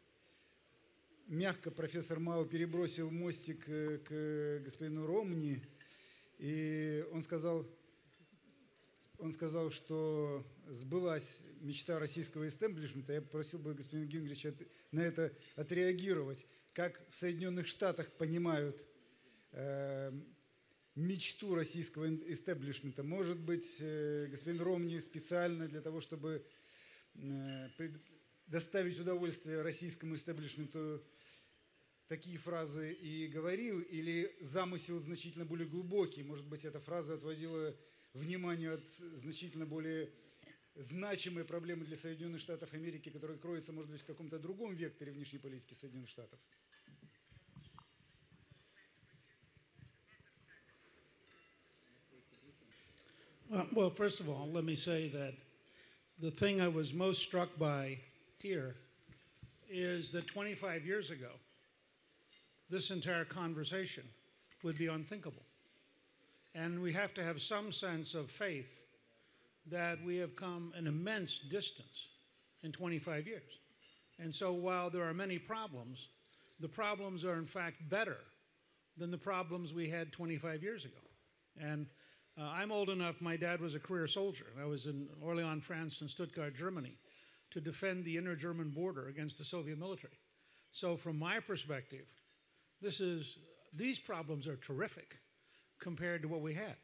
мягко профессор Мау перебросил мостик э, к господину Ромни, и он сказал, он сказал, что сбылась мечта российского истеблишмента. Я попросил бы господина Гингрича на это отреагировать. Как в Соединенных Штатах понимают э, мечту российского истеблишмента. Может быть, господин Ромни специально для того, чтобы доставить удовольствие российскому истеблишменту, такие фразы и говорил, или замысел значительно более глубокий? Может быть, эта фраза отводила внимание от значительно более значимой проблемы для Соединенных Штатов Америки, которая кроется, может быть, в каком-то другом векторе внешней политики Соединенных Штатов? Uh, well, first of all, let me say that the thing I was most struck by here is that twenty-five years ago, this entire conversation would be unthinkable. And we have to have some sense of faith that we have come an immense distance in twenty-five years. And so while there are many problems, the problems are in fact better than the problems we had twenty-five years ago. And uh, I'm old enough, my dad was a career soldier. I was in Orléans, France, and Stuttgart, Germany, to defend the inner German border against the Soviet military. So from my perspective, this is, these problems are terrific compared to what we had.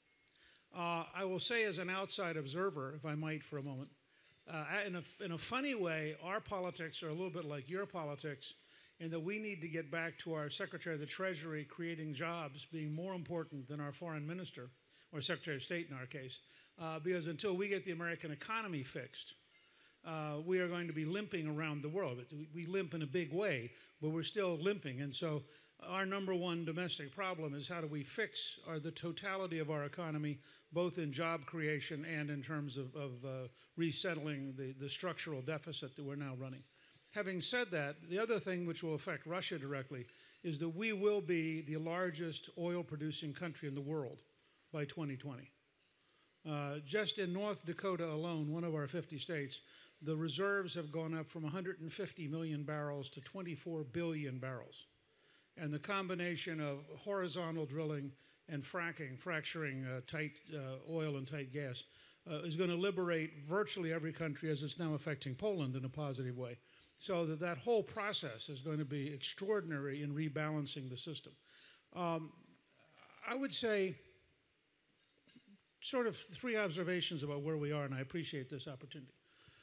Uh, I will say as an outside observer, if I might for a moment, uh, in, a, in a funny way, our politics are a little bit like your politics in that we need to get back to our Secretary of the Treasury creating jobs being more important than our foreign minister, or Secretary of State in our case, uh, because until we get the American economy fixed, uh, we are going to be limping around the world. We limp in a big way, but we're still limping. And so our number one domestic problem is how do we fix our, the totality of our economy, both in job creation and in terms of, of uh, resettling the, the structural deficit that we're now running. Having said that, the other thing which will affect Russia directly is that we will be the largest oil-producing country in the world by twenty twenty. Uh, just in North Dakota alone, one of our fifty states, the reserves have gone up from one hundred fifty million barrels to twenty-four billion barrels. And the combination of horizontal drilling and fracking, fracturing uh, tight uh, oil and tight gas, uh, is going to liberate virtually every country as it's now affecting Poland in a positive way. So that that whole process is going to be extraordinary in rebalancing the system. Um, I would say sort of three observations about where we are, and I appreciate this opportunity.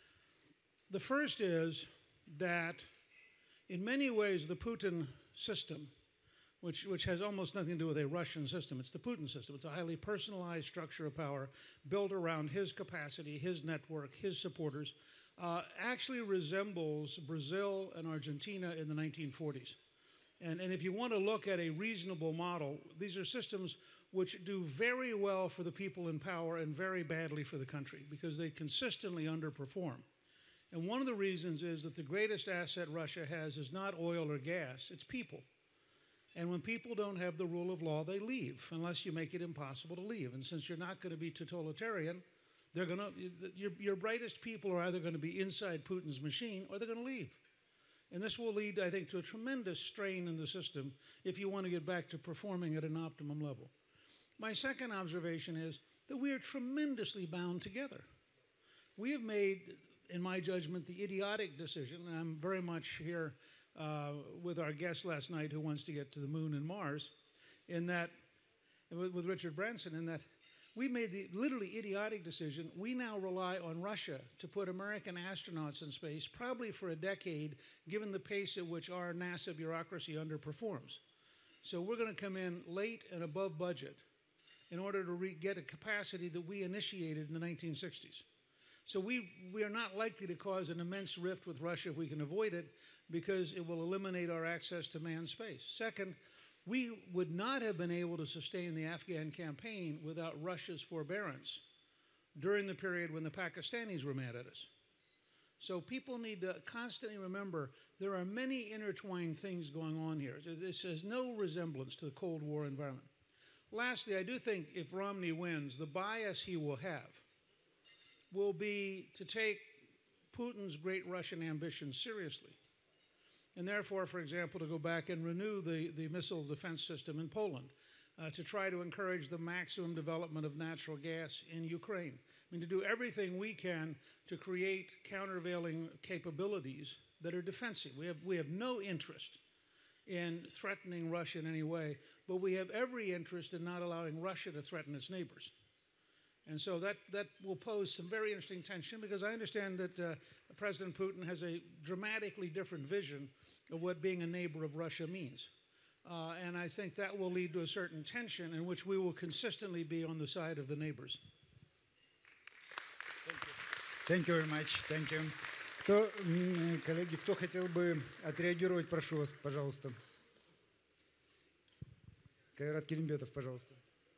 The first is that in many ways the Putin system, which, which has almost nothing to do with a Russian system, it's the Putin system. It's a highly personalized structure of power built around his capacity, his network, his supporters, uh, actually resembles Brazil and Argentina in the nineteen forties. And, and if you want to look at a reasonable model, these are systems which do very well for the people in power and very badly for the country because they consistently underperform. And one of the reasons is that the greatest asset Russia has is not oil or gas, it's people. And when people don't have the rule of law, they leave, unless you make it impossible to leave. And since you're not going to be totalitarian, they're going to, your, your brightest people are either going to be inside Putin's machine or they're going to leave. And this will lead, I think, to a tremendous strain in the system if you want to get back to performing at an optimum level. My second observation is that we are tremendously bound together. We have made, in my judgment, the idiotic decision, and I'm very much here uh, with our guest last night who wants to get to the moon and Mars, in that, with, with Richard Branson, in that we made the literally idiotic decision. We now rely on Russia to put American astronauts in space, probably for a decade, given the pace at which our NASA bureaucracy underperforms. So we're going to come in late and above budget in order to re get a capacity that we initiated in the nineteen sixties. So we, we are not likely to cause an immense rift with Russia if we can avoid it, because it will eliminate our access to manned space. Second, we would not have been able to sustain the Afghan campaign without Russia's forbearance during the period when the Pakistanis were mad at us. So people need to constantly remember there are many intertwined things going on here. This has no resemblance to the Cold War environment. Lastly, I do think if Romney wins, the bias he will have will be to take Putin's great Russian ambition seriously. And therefore, for example, to go back and renew the, the missile defense system in Poland, uh, to try to encourage the maximum development of natural gas in Ukraine. I mean, to do everything we can to create countervailing capabilities that are defensive. We have, we have no interest in threatening Russia in any way, but we have every interest in not allowing Russia to threaten its neighbors. And so that, that will pose some very interesting tension because I understand that uh, President Putin has a dramatically different vision of what being a neighbor of Russia means. Uh, and I think that will lead to a certain tension in which we will consistently be on the side of the neighbors. Thank you very much. Thank you. Кто, коллеги, кто хотел бы отреагировать, прошу вас, пожалуйста. Кайрат Келимбетов, пожалуйста.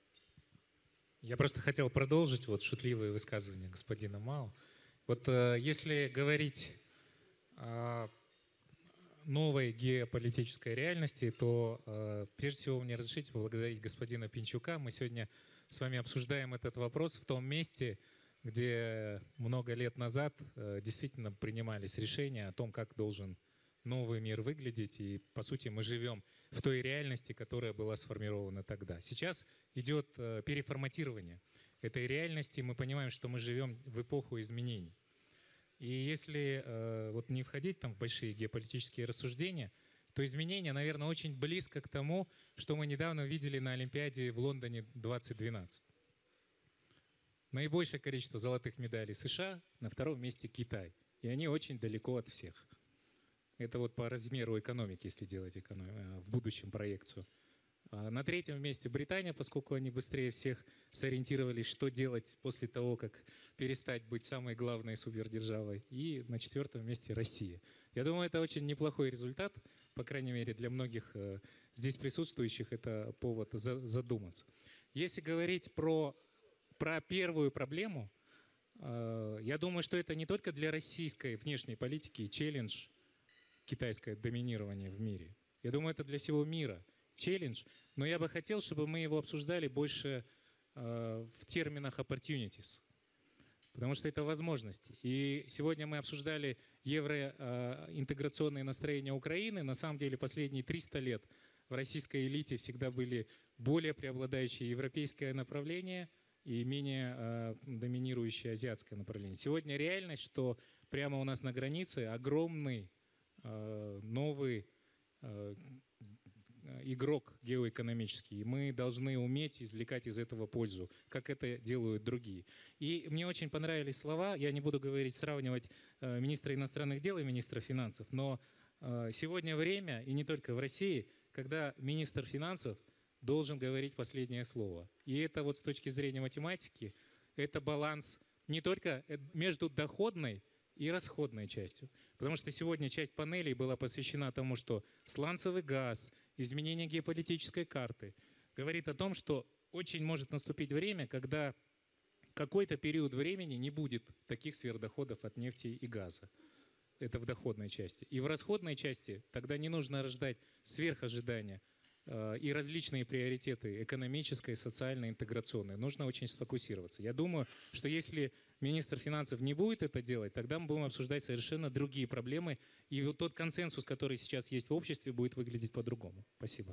Я просто хотел продолжить вот шутливые высказывания господина Мао. Вот э, если говорить о новой геополитической реальности, то э, прежде всего мне разрешите поблагодарить господина Пинчука. Мы сегодня с вами обсуждаем этот вопрос в том месте, где много лет назад э, действительно принимались решения о том, как должен новый мир выглядеть. И, по сути, мы живем в той реальности, которая была сформирована тогда. Сейчас идет э, переформатирование этой реальности. Мы понимаем, что мы живем в эпоху изменений. И если э, вот не входить там в большие геополитические рассуждения, то изменения, наверное, очень близко к тому, что мы недавно видели на Олимпиаде в Лондоне двадцать двенадцать. Наибольшее количество золотых медалей США, на втором месте Китай. И они очень далеко от всех. Это вот по размеру экономики, если делать эконом... в будущем проекцию. А на третьем месте Британия, поскольку они быстрее всех сориентировались, что делать после того, как перестать быть самой главной супердержавой. И на четвертом месте Россия. Я думаю, это очень неплохой результат, по крайней мере, для многих здесь присутствующих это повод задуматься. Если говорить про, про первую проблему, я думаю, что это не только для российской внешней политики челлендж, китайское доминирование в мире. Я думаю, это для всего мира челлендж, но я бы хотел, чтобы мы его обсуждали больше э, в терминах opportunities, потому что это возможности. И сегодня мы обсуждали евроинтеграционные настроения Украины. На самом деле последние триста лет в российской элите всегда были более преобладающие европейское направление и менее э, доминирующее азиатское направление. Сегодня реальность, что прямо у нас на границе огромный э, новый э, игрок геоэкономический. И мы должны уметь извлекать из этого пользу, как это делают другие. И мне очень понравились слова, я не буду говорить, сравнивать э, министра иностранных дел и министра финансов, но э, сегодня время, и не только в России, когда министр финансов должен говорить последнее слово. И это вот с точки зрения математики, это баланс не только между доходной и расходной частью. Потому что сегодня часть панелей была посвящена тому, что сланцевый газ, изменение геополитической карты говорит о том, что очень может наступить время, когда какой-то период времени не будет таких сверхдоходов от нефти и газа. Это в доходной части. И в расходной части тогда не нужно рождать сверхожидания э, и различные приоритеты экономической, социальной, интеграционной. Нужно очень сфокусироваться. Я думаю, что если министр финансов не будет это делать, тогда мы будем обсуждать совершенно другие проблемы. И вот тот консенсус, который сейчас есть в обществе, будет выглядеть по-другому. Спасибо.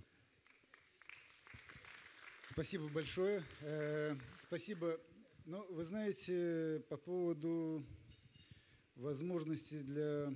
Спасибо большое. Спасибо. Ну, вы знаете, по поводу возможности для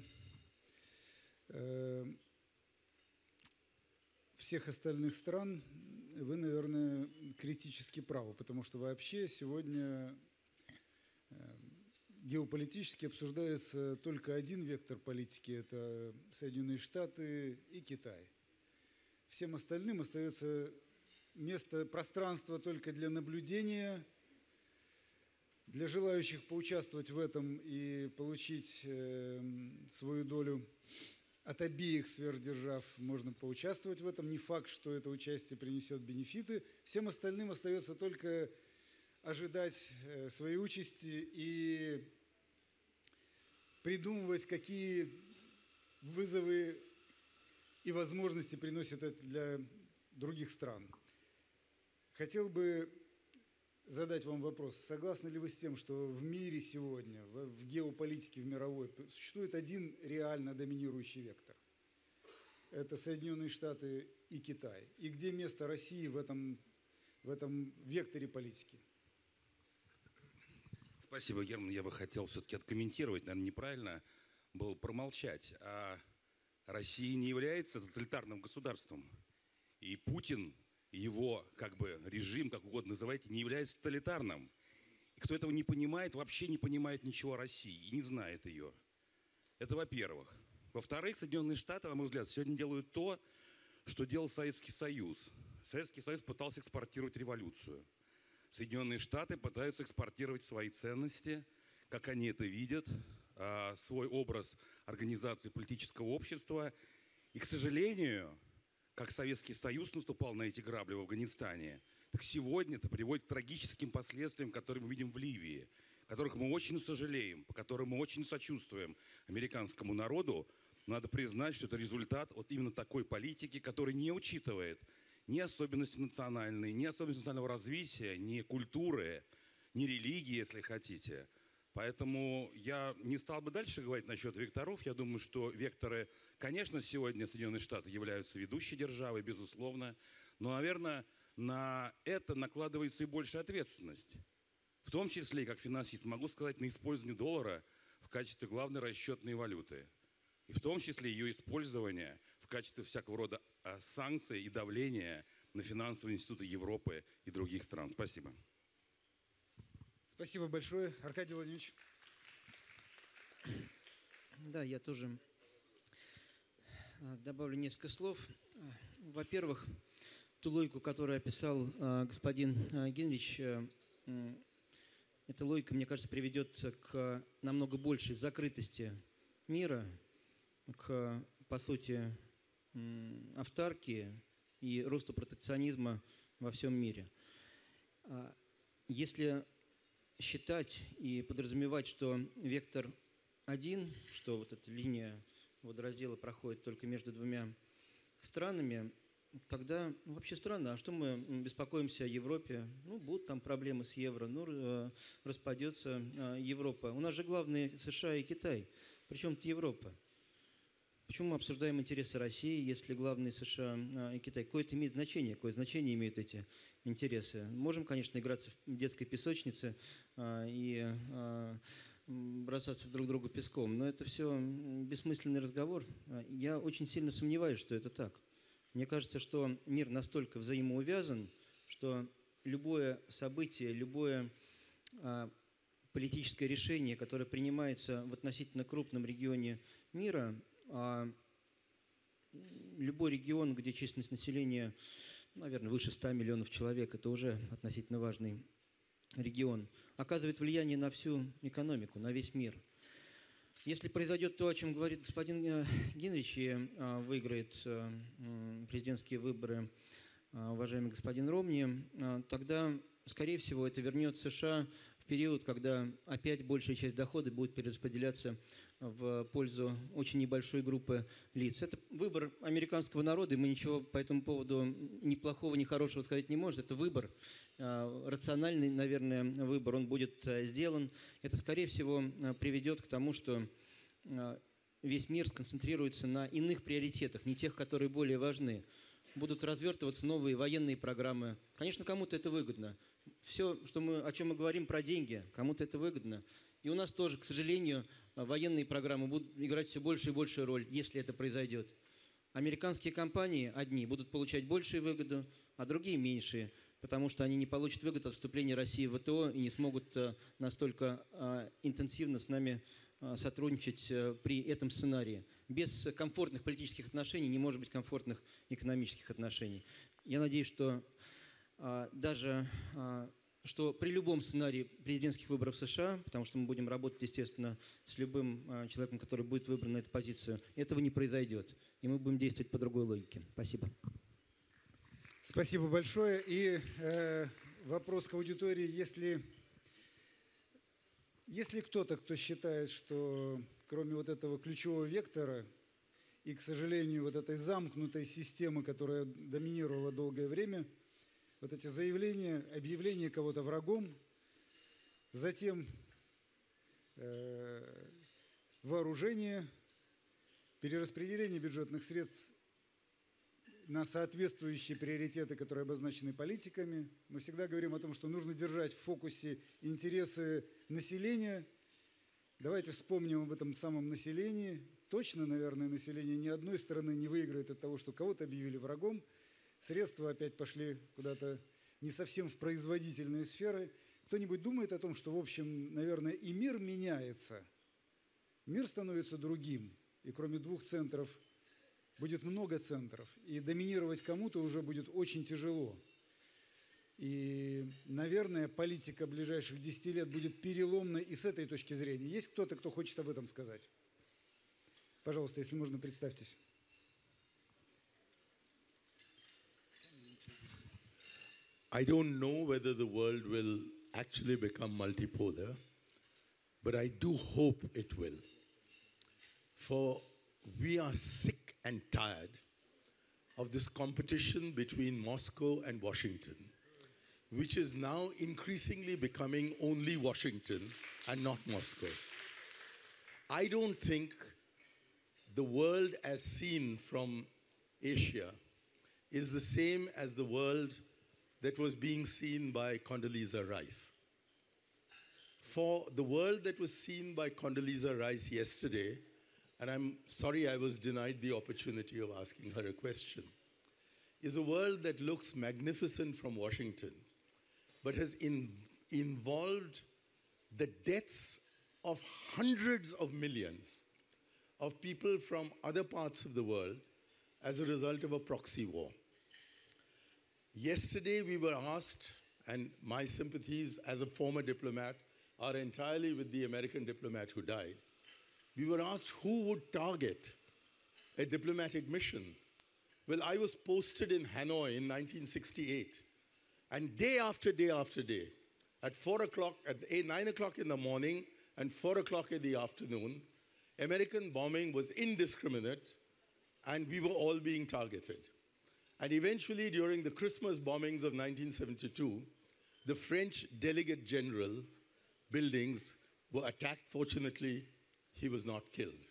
всех остальных стран, вы, наверное, критически правы, потому что вообще сегодня геополитически обсуждается только один вектор политики – это Соединенные Штаты и Китай. Всем остальным остается место, пространство только для наблюдения, для желающих поучаствовать в этом и получить э, свою долю от обеих сверхдержав. Можно поучаствовать в этом. Не факт, что это участие принесет бенефиты. Всем остальным остается только ожидать своей участи и придумывать, какие вызовы и возможности приносит это для других стран. Хотел бы задать вам вопрос. Согласны ли вы с тем, что в мире сегодня, в геополитике, в мировой, существует один реально доминирующий вектор? Это Соединенные Штаты и Китай. И где место России в этом, в этом векторе политики? Спасибо, Герман. Я бы хотел все-таки откомментировать, наверное, неправильно было промолчать. А Россия не является тоталитарным государством. И Путин, его как бы режим, как угодно называйте, не является тоталитарным. Кто этого не понимает, вообще не понимает ничего о России и не знает ее. Это во-первых. Во-вторых, Соединенные Штаты, на мой взгляд, сегодня делают то, что делал Советский Союз. Советский Союз пытался экспортировать революцию. Соединенные Штаты пытаются экспортировать свои ценности, как они это видят, свой образ организации политического общества. И, к сожалению, как Советский Союз наступал на эти грабли в Афганистане, так сегодня это приводит к трагическим последствиям, которые мы видим в Ливии, которых мы очень сожалеем, по которым мы очень сочувствуем американскому народу. Надо признать, что это результат вот именно такой политики, которая не учитывает ни особенности национальные, ни особенности национального развития, ни культуры, ни религии, если хотите. Поэтому я не стал бы дальше говорить насчет векторов. Я думаю, что векторы, конечно, сегодня Соединенные Штаты являются ведущей державой, безусловно. Но, наверное, на это накладывается и большая ответственность. В том числе, как финансист, могу сказать, на использование доллара в качестве главной расчетной валюты. И в том числе ее использование в качестве всякого рода санкций и давления на финансовые институты Европы и других стран. Спасибо. Спасибо большое. Аркадий Владимирович. Да, я тоже добавлю несколько слов. Во-первых, ту логику, которую описал господин Генрich, эта логика, мне кажется, приведет к намного большей закрытости мира, к, по сути, автаркии и росту протекционизма во всем мире. Если считать и подразумевать, что вектор один, что вот эта линия водораздела проходит только между двумя странами, тогда ну, вообще странно. А что мы беспокоимся о Европе? Ну, будут там проблемы с евро, ну, распадется Европа. У нас же главные США и Китай. Причем тут Европа? Почему мы обсуждаем интересы России, если главные США и Китай? Какое это имеет значение? Какое значение имеют эти интересы? Можем, конечно, играться в детской песочнице и бросаться друг другу песком, но это все бессмысленный разговор. Я очень сильно сомневаюсь, что это так. Мне кажется, что мир настолько взаимоувязан, что любое событие, любое политическое решение, которое принимается в относительно крупном регионе мира, а любой регион, где численность населения, наверное, выше ста миллионов человек, это уже относительно важный регион, оказывает влияние на всю экономику, на весь мир. Если произойдет то, о чем говорит господин Генрich, и выиграет президентские выборы уважаемый господин Ромни, тогда, скорее всего, это вернет США в период, когда опять большая часть дохода будет перераспределяться в пользу очень небольшой группы лиц. Это выбор американского народа, и мы ничего по этому поводу ни плохого, ни хорошего сказать не можем. Это выбор, рациональный, наверное, выбор, он будет сделан. Это, скорее всего, приведет к тому, что весь мир сконцентрируется на иных приоритетах, не тех, которые более важны. Будут развертываться новые военные программы. Конечно, кому-то это выгодно. Все, что мы, о чем мы говорим про деньги, кому-то это выгодно. И у нас тоже, к сожалению, военные программы будут играть все больше и большую роль, если это произойдет. Американские компании одни будут получать большую выгоду, а другие меньшие, потому что они не получат выгоду от вступления России в ВТО и не смогут настолько интенсивно с нами сотрудничать при этом сценарии. Без комфортных политических отношений не может быть комфортных экономических отношений. Я надеюсь, что даже что при любом сценарии президентских выборов в США, потому что мы будем работать, естественно, с любым человеком, который будет выбран на эту позицию, этого не произойдет. И мы будем действовать по другой логике. Спасибо. Спасибо большое. И э, вопрос к аудитории. Если, если кто-то, кто считает, что кроме вот этого ключевого вектора и, к сожалению, вот этой замкнутой системы, которая доминировала долгое время, вот эти заявления, объявление кого-то врагом, затем э, вооружение, перераспределение бюджетных средств на соответствующие приоритеты, которые обозначены политиками. Мы всегда говорим о том, что нужно держать в фокусе интересы населения. Давайте вспомним об этом самом населении. Точно, наверное, население ни одной стороны не выиграет от того, что кого-то объявили врагом. Средства опять пошли куда-то не совсем в производительные сферы. кто-нибудь думает о том, что, в общем, наверное, и мир меняется, мир становится другим, и кроме двух центров будет много центров, и доминировать кому-то уже будет очень тяжело. И, наверное, политика ближайших десяти лет будет переломной и с этой точки зрения. Есть кто-то, кто хочет об этом сказать? Пожалуйста, если можно, представьтесь. I don't know whether the world will actually become multipolar, but I do hope it will. For we are sick and tired of this competition between Moscow and Washington, which is now increasingly becoming only Washington and not Moscow. I don't think the world as seen from Asia is the same as the world that was being seen by Condoleezza Rice. For the world that was seen by Condoleezza Rice yesterday, and I'm sorry I was denied the opportunity of asking her a question, is a world that looks magnificent from Washington, but has in, involved the deaths of hundreds of millions of people from other parts of the world as a result of a proxy war. Yesterday we were asked, and my sympathies as a former diplomat are entirely with the American diplomat who died. We were asked who would target a diplomatic mission. Well, I was posted in Hanoi in nineteen sixty-eight, and day after day after day, at four o'clock, at eight, nine o'clock in the morning and four o'clock in the afternoon, American bombing was indiscriminate, and we were all being targeted. And eventually, during the Christmas bombings of nineteen seventy-two, the French delegate general's buildings were attacked. Fortunately, he was not killed.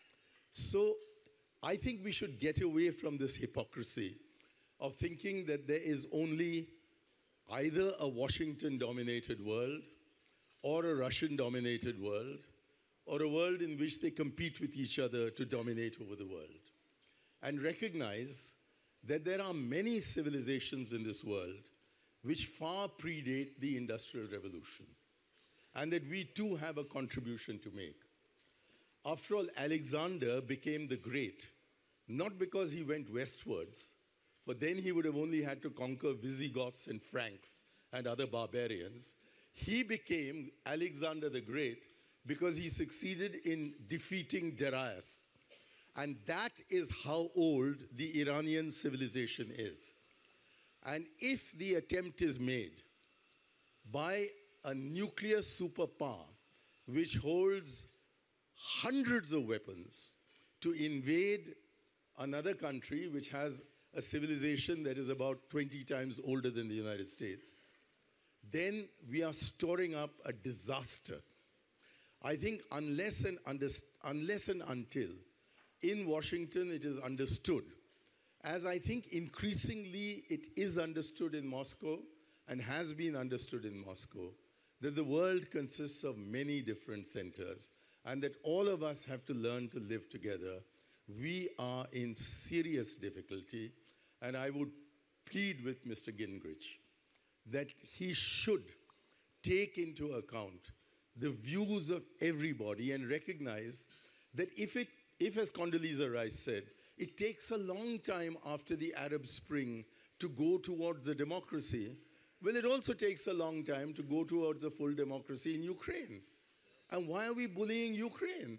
So I think we should get away from this hypocrisy of thinking that there is only either a Washington-dominated world or a Russian-dominated world or a world in which they compete with each other to dominate over the world. And recognize that there are many civilizations in this world which far predate the Industrial Revolution, and that we too have a contribution to make. After all, Alexander became the Great, not because he went westwards, for then he would have only had to conquer Visigoths and Franks and other barbarians. He became Alexander the Great because he succeeded in defeating Darius. And that is how old the Iranian civilization is. And if the attempt is made by a nuclear superpower which holds hundreds of weapons to invade another country which has a civilization that is about twenty times older than the United States, then we are storing up a disaster. I think unless and, under, unless and until in Washington it is understood, as I think increasingly it is understood in Moscow and has been understood in Moscow, that the world consists of many different centers and that all of us have to learn to live together, we are in serious difficulty. And I would plead with Mister Gingrich that he should take into account the views of everybody and recognize that if, it, if as Condoleezza Rice said, it takes a long time after the Arab Spring to go towards a democracy, well, it also takes a long time to go towards a full democracy in Ukraine. And why are we bullying Ukraine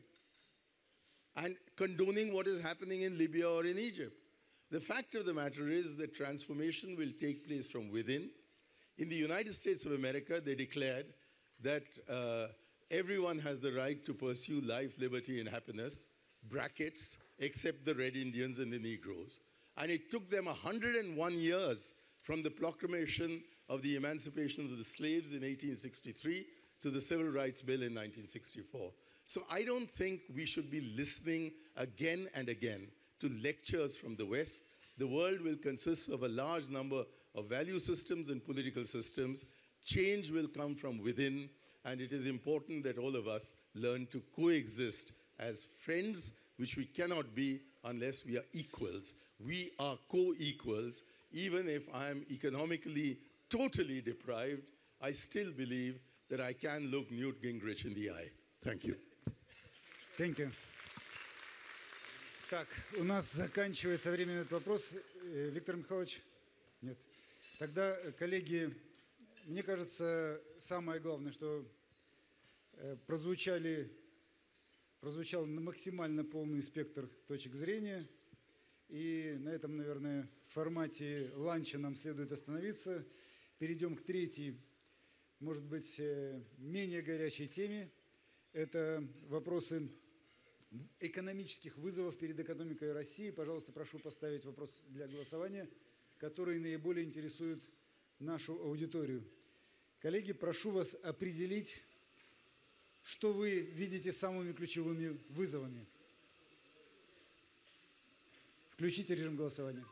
and condoning what is happening in Libya or in Egypt? The fact of the matter is that transformation will take place from within. In the United States of America, they declared that uh, everyone has the right to pursue life, liberty, and happiness, brackets, except the Red Indians and the Negroes. And it took them one hundred and one years from the proclamation of the emancipation of the slaves in eighteen sixty-three to the Civil Rights Bill in nineteen sixty-four. So I don't think we should be listening again and again to lectures from the West. The world will consist of a large number of value systems and political systems. Change will come from within, and it is important that all of us learn to coexist as friends, which we cannot be unless we are equals. We are co-equals. Even if I am economically totally deprived, I still believe that I can look Newt Gingrich in the eye. Thank you. Thank you. Так, у нас заканчивается время на этот вопрос. Э, Виктор Михайлович? Нет. Тогда, коллеги, мне кажется, самое главное, что э, прозвучали, прозвучал максимально полный спектр точек зрения. И на этом, наверное, в формате ланча нам следует остановиться. Перейдем к третьей, может быть, э, менее горячей теме. Это вопросы экономических вызовов перед экономикой России. Пожалуйста, прошу поставить вопрос для голосования, который наиболее интересует нашу аудиторию. Коллеги, прошу вас определить, что вы видите самыми ключевыми вызовами. Включите режим голосования.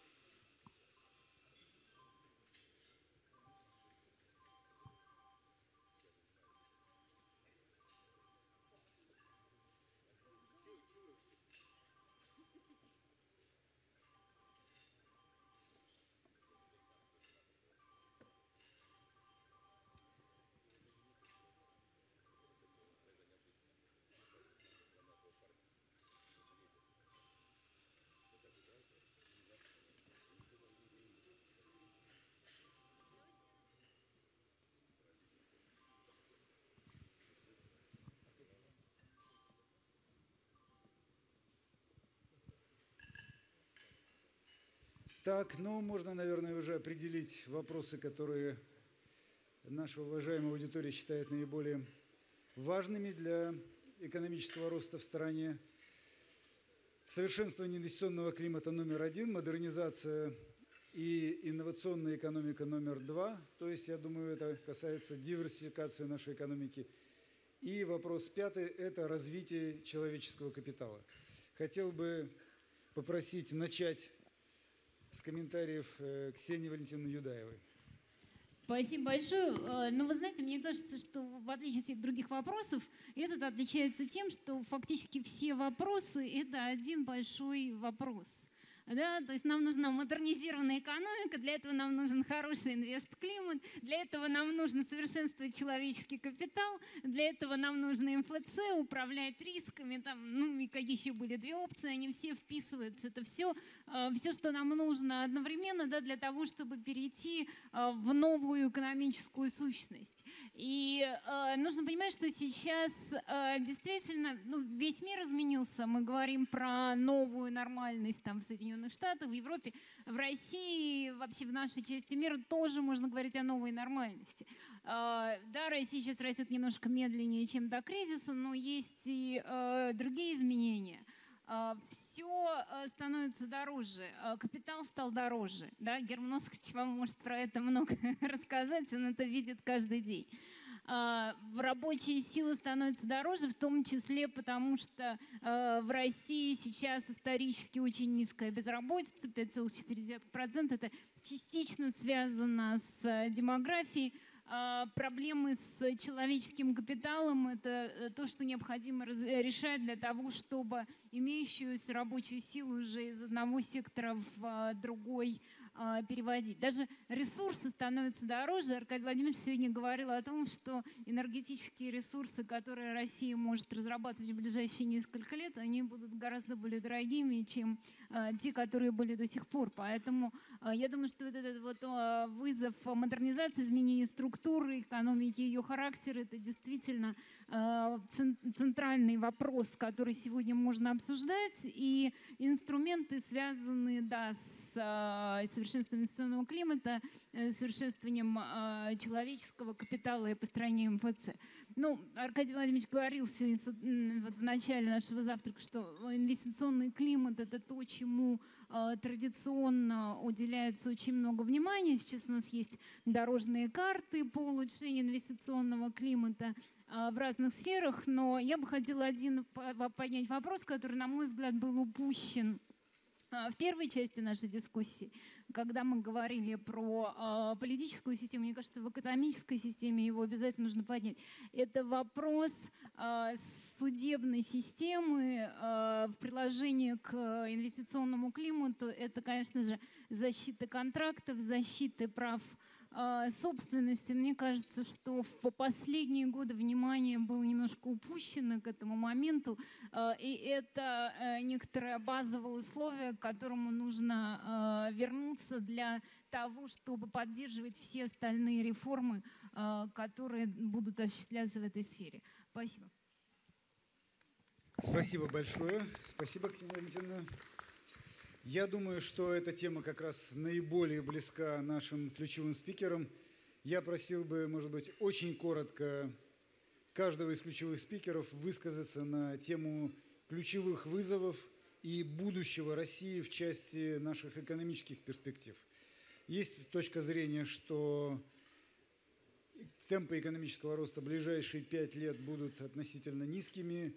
Так, ну, можно, наверное, уже определить вопросы, которые наша уважаемая аудитория считает наиболее важными для экономического роста в стране. Совершенствование инвестиционного климата номер один, модернизация и инновационная экономика номер два. То есть, я думаю, это касается диверсификации нашей экономики. И вопрос пятый – это развитие человеческого капитала. Хотел бы попросить начать с комментариев Ксении Валентиновны Юдаевой. Спасибо большое. Ну, вы знаете, мне кажется, что в отличие от всех других вопросов, этот отличается тем, что фактически все вопросы – это один большой вопрос. Да, то есть нам нужна модернизированная экономика, для этого нам нужен хороший инвестклимат, для этого нам нужно совершенствовать человеческий капитал, для этого нам нужно эм эф цэ, управлять рисками, там, ну и какие еще были две опции, они все вписываются. Это все, все, что нам нужно одновременно, да, для того, чтобы перейти в новую экономическую сущность. И э, нужно понимать, что сейчас э, действительно ну, весь мир изменился. Мы говорим про новую нормальность там, в Соединенных Штатах, в Европе, в России, вообще в нашей части мира тоже можно говорить о новой нормальности. Э, да, Россия сейчас растет немножко медленнее, чем до кризиса, но есть и э, другие изменения. Все становится дороже, капитал стал дороже. Да? Герман Оскарович вам может про это много рассказать, он это видит каждый день. Рабочие силы становятся дороже, в том числе потому, что в России сейчас исторически очень низкая безработица, пять целых четыре десятых процента. Это частично связано с демографией. Проблемы с человеческим капиталом – это то, что необходимо решать для того, чтобы имеющуюся рабочую силу уже из одного сектора в другой переводить. Даже ресурсы становятся дороже. Аркадий Владимирович сегодня говорил о том, что энергетические ресурсы, которые Россия может разрабатывать в ближайшие несколько лет, они будут гораздо более дорогими, чем те, которые были до сих пор. Поэтому я думаю, что вот этот вот вызов модернизации, изменения структуры экономики, ее характера, это действительно центральный вопрос, который сегодня можно обсуждать. И инструменты, связанные да, с совершенствованием инвестиционного климата, совершенствованием человеческого капитала и построением эм эф цэ. Ну, Аркадий Владимирович говорил сегодня вот в начале нашего завтрака, что инвестиционный климат – это то, чему традиционно уделяется очень много внимания. Сейчас у нас есть дорожные карты по улучшению инвестиционного климата в разных сферах, но я бы хотела один поднять вопрос, который, на мой взгляд, был упущен в первой части нашей дискуссии, когда мы говорили про э, политическую систему. Мне кажется, в экономической системе его обязательно нужно поднять. Это вопрос э, судебной системы э, в приложении к инвестиционному климату. Это, конечно же, защита контрактов, защита прав э, собственности, мне кажется, что в последние годы внимание было немножко упущено к этому моменту, э, и это э, некоторое базовое условие, к которому нужно э, вернуться для того, чтобы поддерживать все остальные реформы, э, которые будут осуществляться в этой сфере. Спасибо. Спасибо большое. Спасибо, Ксения Валентиновна. Я думаю, что эта тема как раз наиболее близка нашим ключевым спикерам. Я просил бы, может быть, очень коротко каждого из ключевых спикеров высказаться на тему ключевых вызовов и будущего России в части наших экономических перспектив. Есть точка зрения, что темпы экономического роста в ближайшие пять лет будут относительно низкими,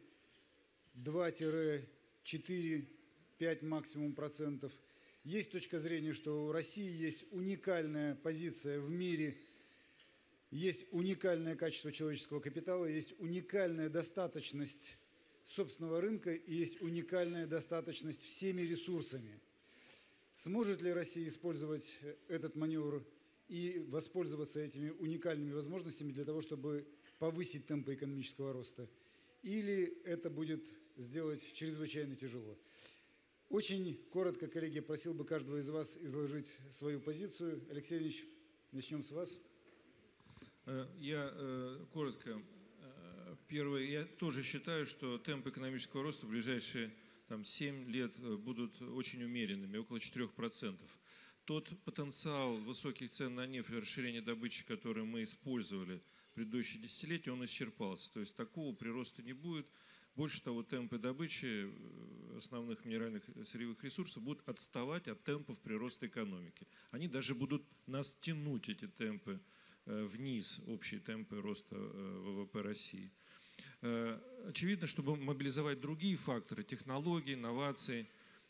два-четыре-пять максимум процентов. Есть точка зрения, что у России есть уникальная позиция в мире, есть уникальное качество человеческого капитала, есть уникальная достаточность собственного рынка и есть уникальная достаточность всеми ресурсами. Сможет ли Россия использовать этот маневр и воспользоваться этими уникальными возможностями для того, чтобы повысить темпы экономического роста? Или это будет сделать чрезвычайно тяжело? Очень коротко, коллеги, просил бы каждого из вас изложить свою позицию. Алексей Ильич, начнем с вас. Я коротко. Первое, я тоже считаю, что темпы экономического роста в ближайшие там, семь лет будут очень умеренными, около четырёх процентов. Тот потенциал высоких цен на нефть и расширения добычи, который мы использовали в предыдущие десятилетия, он исчерпался. То есть такого прироста не будет. Больше того, темпы добычи основных минеральных сырьевых ресурсов будут отставать от темпов прироста экономики. Они даже будут нас тянуть, эти темпы, вниз, общие темпы роста ВВП России. Очевидно, чтобы мобилизовать другие факторы, технологии, инновации,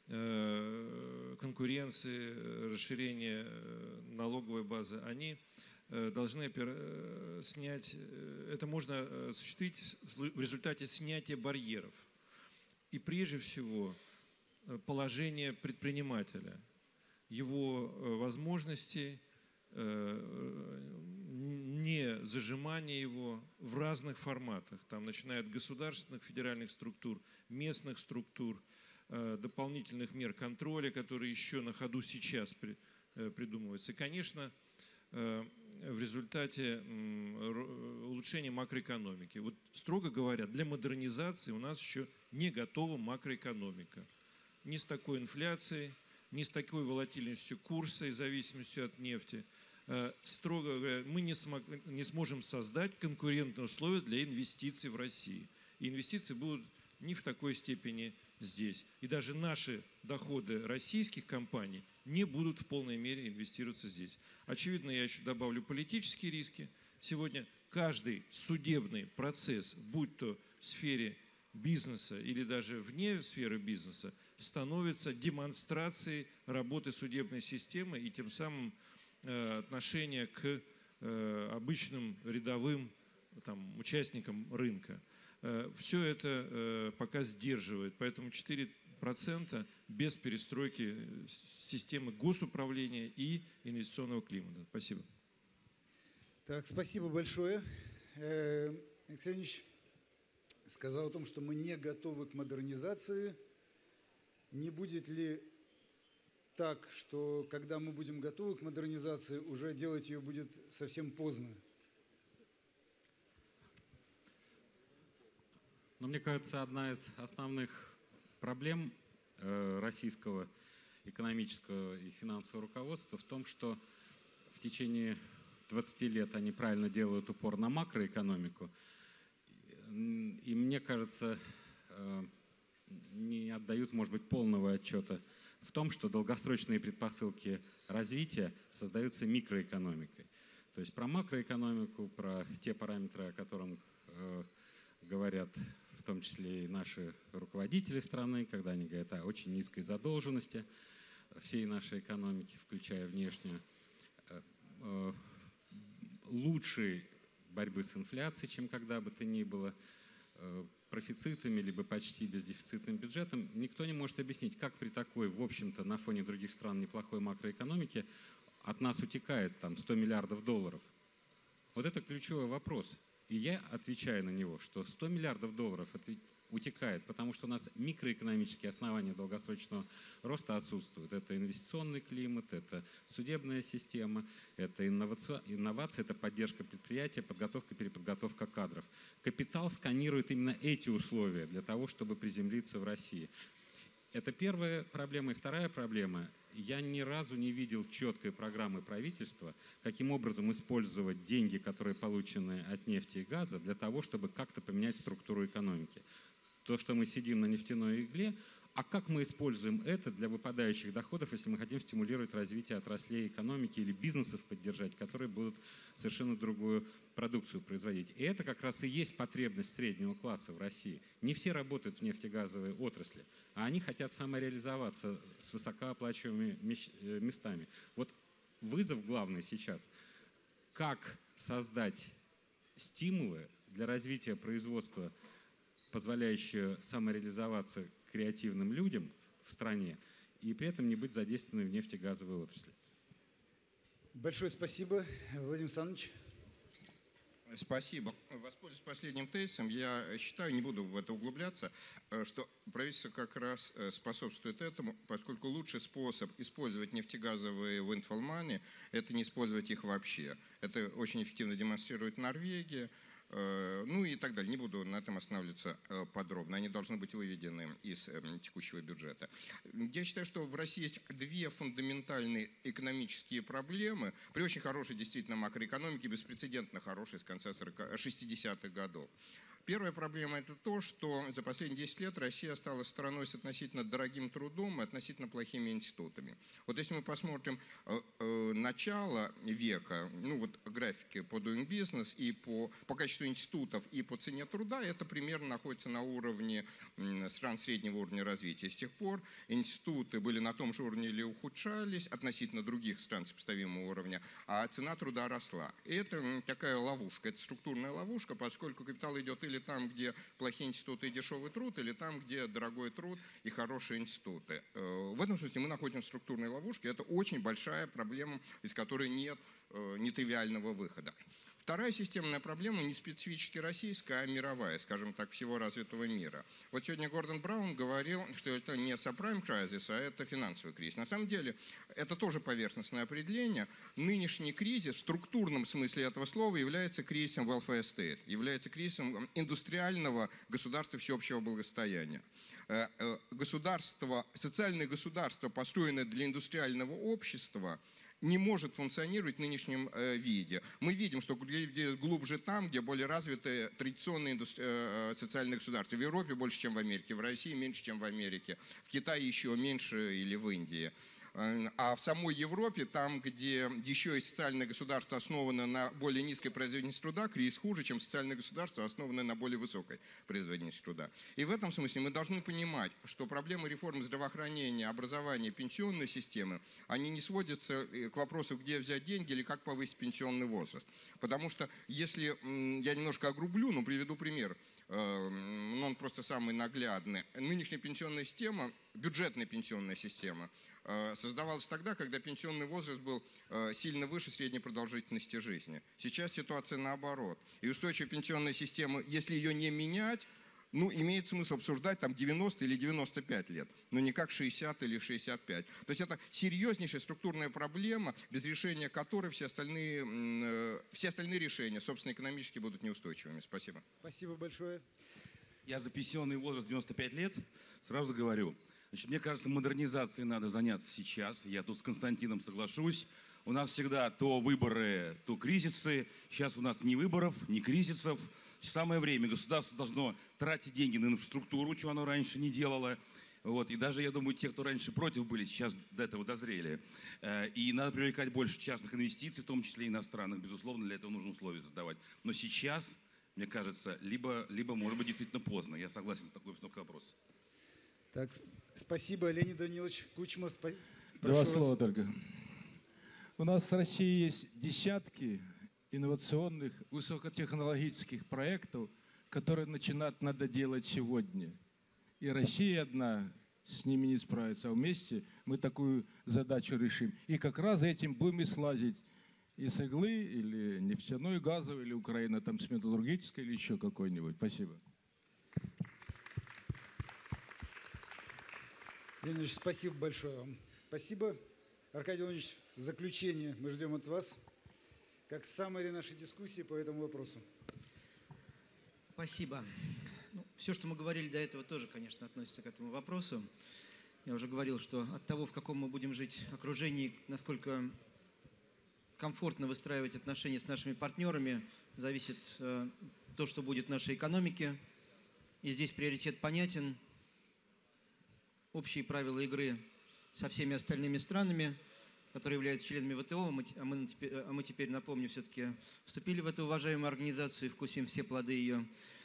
конкуренции, расширение налоговой базы, они должны снять, это можно осуществить в результате снятия барьеров. И прежде всего положение предпринимателя, его возможности, не зажимание его в разных форматах, там, начиная от государственных, федеральных структур, местных структур, дополнительных мер контроля, которые еще на ходу сейчас придумываются. И, конечно, в результате улучшения макроэкономики. Вот, строго говоря, для модернизации у нас еще не готова макроэкономика. Ни с такой инфляцией, ни с такой волатильностью курса и зависимостью от нефти. Строго говоря, мы не, смог, не сможем создать конкурентные условия для инвестиций в России. И инвестиции будут не в такой степени здесь. И даже наши доходы российских компаний не будут в полной мере инвестироваться здесь. Очевидно, я еще добавлю политические риски. Сегодня каждый судебный процесс, будь то в сфере бизнеса или даже вне сферы бизнеса, становится демонстрацией работы судебной системы и тем самым э, отношения к э, обычным рядовым там, участникам рынка. Э, все это э, пока сдерживает, поэтому четыре процента без перестройки системы госуправления и инвестиционного климата. Спасибо. Так, спасибо большое. Э, Алексей Ильич сказал о том, что мы не готовы к модернизации. Не будет ли так, что когда мы будем готовы к модернизации, уже делать ее будет совсем поздно? Но мне кажется, одна из основных проблем э, российского экономического и финансового руководства в том, что в течение двадцати лет они правильно делают упор на макроэкономику. И мне кажется, э, не отдают, может быть, полного отчета в том, что долгосрочные предпосылки развития создаются микроэкономикой. То есть про макроэкономику, про те параметры, о которых э, говорят в том числе и наши руководители страны, когда они говорят о очень низкой задолженности всей нашей экономики, включая внешнюю, э, э, лучшей борьбы с инфляцией, чем когда бы то ни было, э, профицитами, либо почти бездефицитным бюджетом, никто не может объяснить, как при такой, в общем-то, на фоне других стран неплохой макроэкономике от нас утекает там сто миллиардов долларов. Вот это ключевой вопрос. И я отвечаю на него, что сто миллиардов долларов утекает, потому что у нас микроэкономические основания долгосрочного роста отсутствуют. Это инвестиционный климат, это судебная система, это инновация, инновация, это поддержка предприятия, подготовка, переподготовка кадров. Капитал сканирует именно эти условия для того, чтобы приземлиться в России. Это первая проблема. И вторая проблема. Я ни разу не видел четкой программы правительства, каким образом использовать деньги, которые получены от нефти и газа, для того, чтобы как-то поменять структуру экономики. То, что мы сидим на нефтяной игле, а как мы используем это для выпадающих доходов, если мы хотим стимулировать развитие отраслей экономики или бизнесов поддержать, которые будут совершенно другую продукцию производить. И это как раз и есть потребность среднего класса в России. Не все работают в нефтегазовой отрасли, а они хотят самореализоваться с высокооплачиваемыми местами. Вот вызов главный сейчас, как создать стимулы для развития производства, позволяющие самореализоваться креативным людям в стране и при этом не быть задействованным в нефтегазовой отрасли. Большое спасибо, Владимир Александрович. Спасибо. Воспользуюсь последним тезисом. Я считаю, не буду в это углубляться, что правительство как раз способствует этому, поскольку лучший способ использовать нефтегазовые windfall money – это не использовать их вообще. Это очень эффективно демонстрирует Норвегия. Ну и так далее. Не буду на этом останавливаться подробно. Они должны быть выведены из текущего бюджета. Я считаю, что в России есть две фундаментальные экономические проблемы при очень хорошей действительно макроэкономике, беспрецедентно хорошей с конца шестидесятых годов. Первая проблема – это то, что за последние десять лет Россия осталась страной с относительно дорогим трудом и относительно плохими институтами. Вот если мы посмотрим э, э, начало века, ну вот графики по Doing Business и по, по качеству институтов и по цене труда, это примерно находится на уровне э, стран среднего уровня развития. С тех пор институты были на том же уровне или ухудшались относительно других стран сопоставимого уровня, а цена труда росла. И это такая ловушка, это структурная ловушка, поскольку капитал идет или там, где плохие институты и дешевый труд, или там, где дорогой труд и хорошие институты. В этом смысле мы находимся в структурной ловушке. Это очень большая проблема, из которой нет нетривиального выхода. Вторая системная проблема не специфически российская, а мировая, скажем так, всего развитого мира. Вот сегодня Гордон Браун говорил, что это не subprime crisis, а это финансовый кризис. На самом деле, это тоже поверхностное определение. Нынешний кризис в структурном смысле этого слова является кризисом welfare state, является кризисом индустриального государства всеобщего благосостояния. Государство, социальное государство, построенное для индустриального общества, не может функционировать в нынешнем э, виде. Мы видим, что где, где глубже там, где более развитые традиционные индустри... э, социальные государства. В Европе больше, чем в Америке, в России меньше, чем в Америке, в Китае еще меньше или в Индии. А в самой Европе, там, где еще и социальное государство основано на более низкой производительности труда, кризис хуже, чем социальное государство, основанное на более высокой производительности труда. И в этом смысле мы должны понимать, что проблемы реформы здравоохранения, образования, пенсионной системы, они не сводятся к вопросу, где взять деньги или как повысить пенсионный возраст. Потому что если, я немножко огрублю, но приведу пример, но он просто самый наглядный. Нынешняя пенсионная система, бюджетная пенсионная система, создавалась тогда, когда пенсионный возраст был сильно выше средней продолжительности жизни. Сейчас ситуация наоборот. И устойчивая пенсионная система, если ее не менять, ну, имеет смысл обсуждать там девяносто или девяносто пять лет, но не как шестьдесят или шестьдесят пять. То есть это серьезнейшая структурная проблема, без решения которой все остальные, все остальные решения, собственно, экономически будут неустойчивыми. Спасибо. Спасибо большое. Я за пенсионный возраст девяносто пять лет сразу говорю. Значит, мне кажется, модернизацией надо заняться сейчас. Я тут с Константином соглашусь. У нас всегда то выборы, то кризисы. Сейчас у нас ни выборов, ни кризисов. Самое время. Государство должно тратить деньги на инфраструктуру, чего оно раньше не делало. Вот. И даже, я думаю, те, кто раньше против были, сейчас до этого дозрели. И надо привлекать больше частных инвестиций, в том числе иностранных. Безусловно, для этого нужно условия задавать. Но сейчас, мне кажется, либо, либо может быть, действительно поздно. Я согласен с такой постановкой вопроса. Так, спасибо, Леонид Данилович Кучма. Спа... Два слова только. У нас в России есть десятки инновационных, высокотехнологических проектов, которые начинать надо делать сегодня. И Россия одна с ними не справиться, а вместе мы такую задачу решим. И как раз этим будем и слазить из иглы, или нефтяной, газовой, или Украина там с металлургической, или еще какой-нибудь. Спасибо. Леонид Ильич, спасибо большое вам. Спасибо. Аркадий Леонидович, в заключение мы ждем от вас, как саммари нашей дискуссии по этому вопросу. Спасибо. Ну, все, что мы говорили до этого, тоже, конечно, относится к этому вопросу. Я уже говорил, что от того, в каком мы будем жить окружении, насколько комфортно выстраивать отношения с нашими партнерами, зависит э, то, что будет в нашей экономике. И здесь приоритет понятен. Общие правила игры со всеми остальными странами, которые являются членами ВТО. Мы, а, мы, а мы теперь, напомню, все-таки вступили в эту уважаемую организацию и вкусим все плоды ее,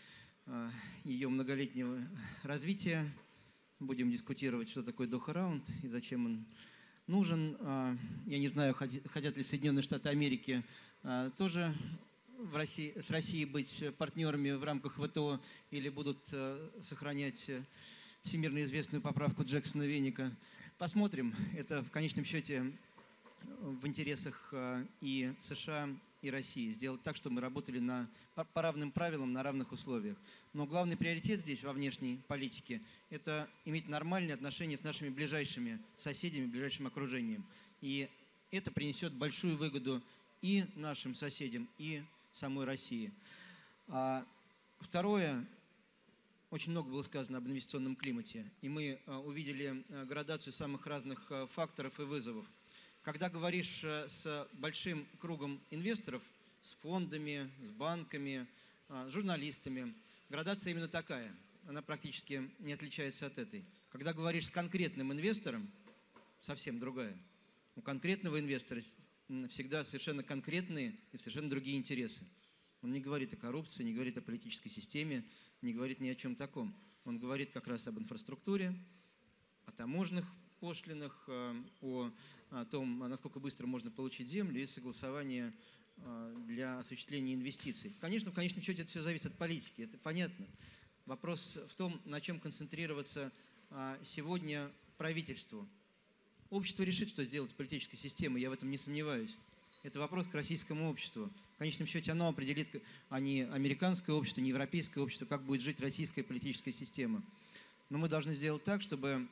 ее многолетнего развития. Будем дискутировать, что такое Доха-раунд и зачем он нужен. Я не знаю, хотят ли Соединенные Штаты Америки тоже в России, с Россией быть партнерами в рамках ВТО или будут сохранять всемирно известную поправку Джексона-Веника. Посмотрим. Это в конечном счете в интересах и США, и России. Сделать так, чтобы мы работали на, по равным правилам, на равных условиях. Но главный приоритет здесь во внешней политике – это иметь нормальные отношения с нашими ближайшими соседями, ближайшим окружением. И это принесет большую выгоду и нашим соседям, и самой России. А второе. Очень много было сказано об инвестиционном климате, и мы увидели градацию самых разных факторов и вызовов. Когда говоришь с большим кругом инвесторов, с фондами, с банками, с журналистами, градация именно такая, она практически не отличается от этой. Когда говоришь с конкретным инвестором, совсем другая. У конкретного инвестора всегда совершенно конкретные и совершенно другие интересы. Он не говорит о коррупции, не говорит о политической системе, не говорит ни о чем таком. Он говорит как раз об инфраструктуре, о таможенных пошлинах, о, о том, насколько быстро можно получить землю и согласование для осуществления инвестиций. Конечно, в конечном счете это все зависит от политики, это понятно. Вопрос в том, на чем концентрироваться сегодня правительству. Общество решит, что сделать с политической системой, я в этом не сомневаюсь. Это вопрос к российскому обществу. В конечном счете оно определит, а не американское общество, не европейское общество, как будет жить российская политическая система. Но мы должны сделать так, чтобы,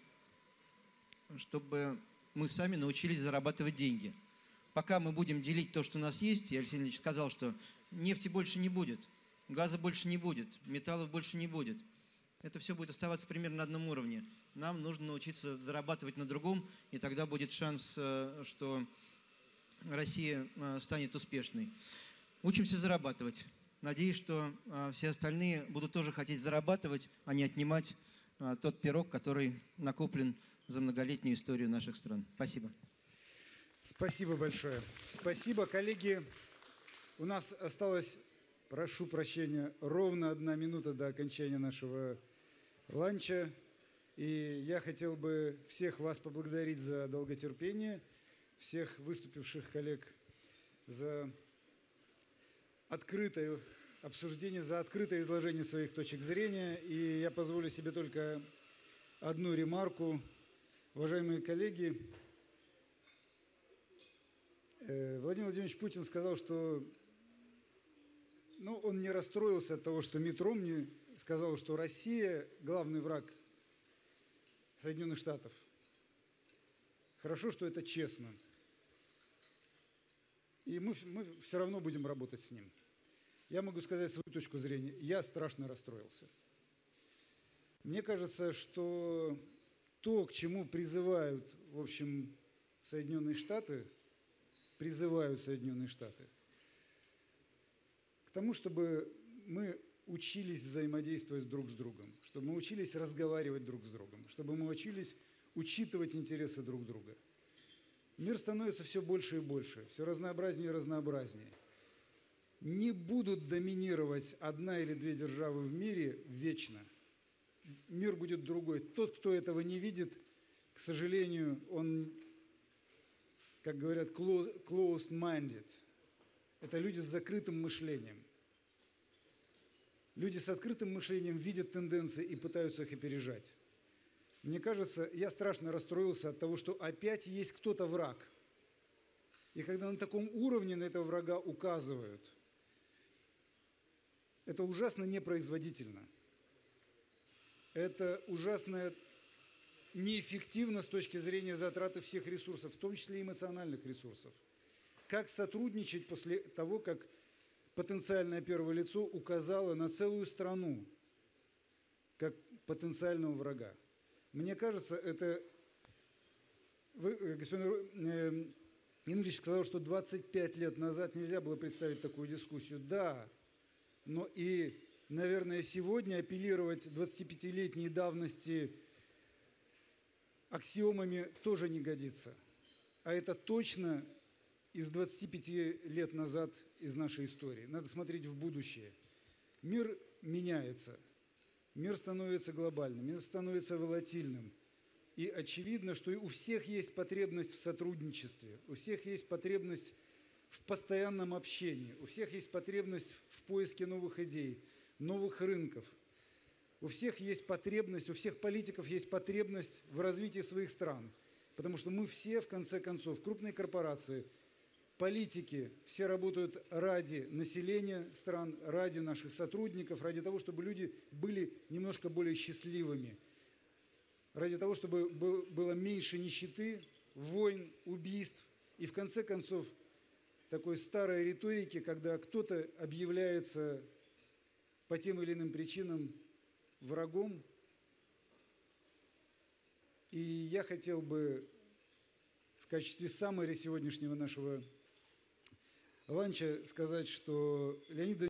чтобы мы сами научились зарабатывать деньги. Пока мы будем делить то, что у нас есть, и Алексей Ильич сказал, что нефти больше не будет, газа больше не будет, металлов больше не будет. Это все будет оставаться примерно на одном уровне. Нам нужно научиться зарабатывать на другом, и тогда будет шанс, что Россия станет успешной. Учимся зарабатывать. Надеюсь, что все остальные будут тоже хотеть зарабатывать, а не отнимать тот пирог, который накоплен за многолетнюю историю наших стран. Спасибо. Спасибо большое. Спасибо, коллеги. У нас осталось, прошу прощения, ровно одна минута до окончания нашего ланча. И я хотел бы всех вас поблагодарить за долготерпение, всех выступивших коллег за открытое обсуждение, за открытое изложение своих точек зрения. И я позволю себе только одну ремарку. Уважаемые коллеги, Владимир Владимирович Путин сказал, что ну, он не расстроился от того, что Митт Ромни сказал, что Россия – главный враг Соединенных Штатов. Хорошо, что это честно. И мы, мы все равно будем работать с ним. Я могу сказать свою точку зрения. Я страшно расстроился. Мне кажется, что то, к чему призывают, в общем, Соединенные Штаты, призывают Соединенные Штаты, к тому, чтобы мы учились взаимодействовать друг с другом, чтобы мы учились разговаривать друг с другом, чтобы мы учились учитывать интересы друг друга. Мир становится все больше и больше, все разнообразнее и разнообразнее. Не будут доминировать одна или две державы в мире вечно. Мир будет другой. Тот, кто этого не видит, к сожалению, он, как говорят, closed-minded. Это люди с закрытым мышлением. Люди с открытым мышлением видят тенденции и пытаются их опережать. Мне кажется, я страшно расстроился от того, что опять есть кто-то враг. И когда на таком уровне на этого врага указывают, это ужасно непроизводительно. Это ужасно неэффективно с точки зрения затраты всех ресурсов, в том числе и эмоциональных ресурсов. Как сотрудничать после того, как потенциальное первое лицо указало на целую страну как потенциального врага? Мне кажется, это... Вы, господин Ингрич сказал, что двадцать пять лет назад нельзя было представить такую дискуссию. Да, но и, наверное, сегодня апеллировать двадцатипятилетней давности аксиомами тоже не годится. А это точно из двадцати пяти лет назад из нашей истории. Надо смотреть в будущее. Мир меняется. Мир становится глобальным, мир становится волатильным. И очевидно, что у всех есть потребность в сотрудничестве, у всех есть потребность в постоянном общении, у всех есть потребность в поиске новых идей, новых рынков. У всех есть потребность, у всех политиков есть потребность в развитии своих стран. Потому что мы все, в конце концов, крупные корпорации, политики, все работают ради населения стран, ради наших сотрудников, ради того, чтобы люди были немножко более счастливыми, ради того, чтобы было меньше нищеты, войн, убийств и, в конце концов, такой старой риторики, когда кто-то объявляется по тем или иным причинам врагом. И я хотел бы в качестве саммари сегодняшнего нашего ланча сказать, что Леонид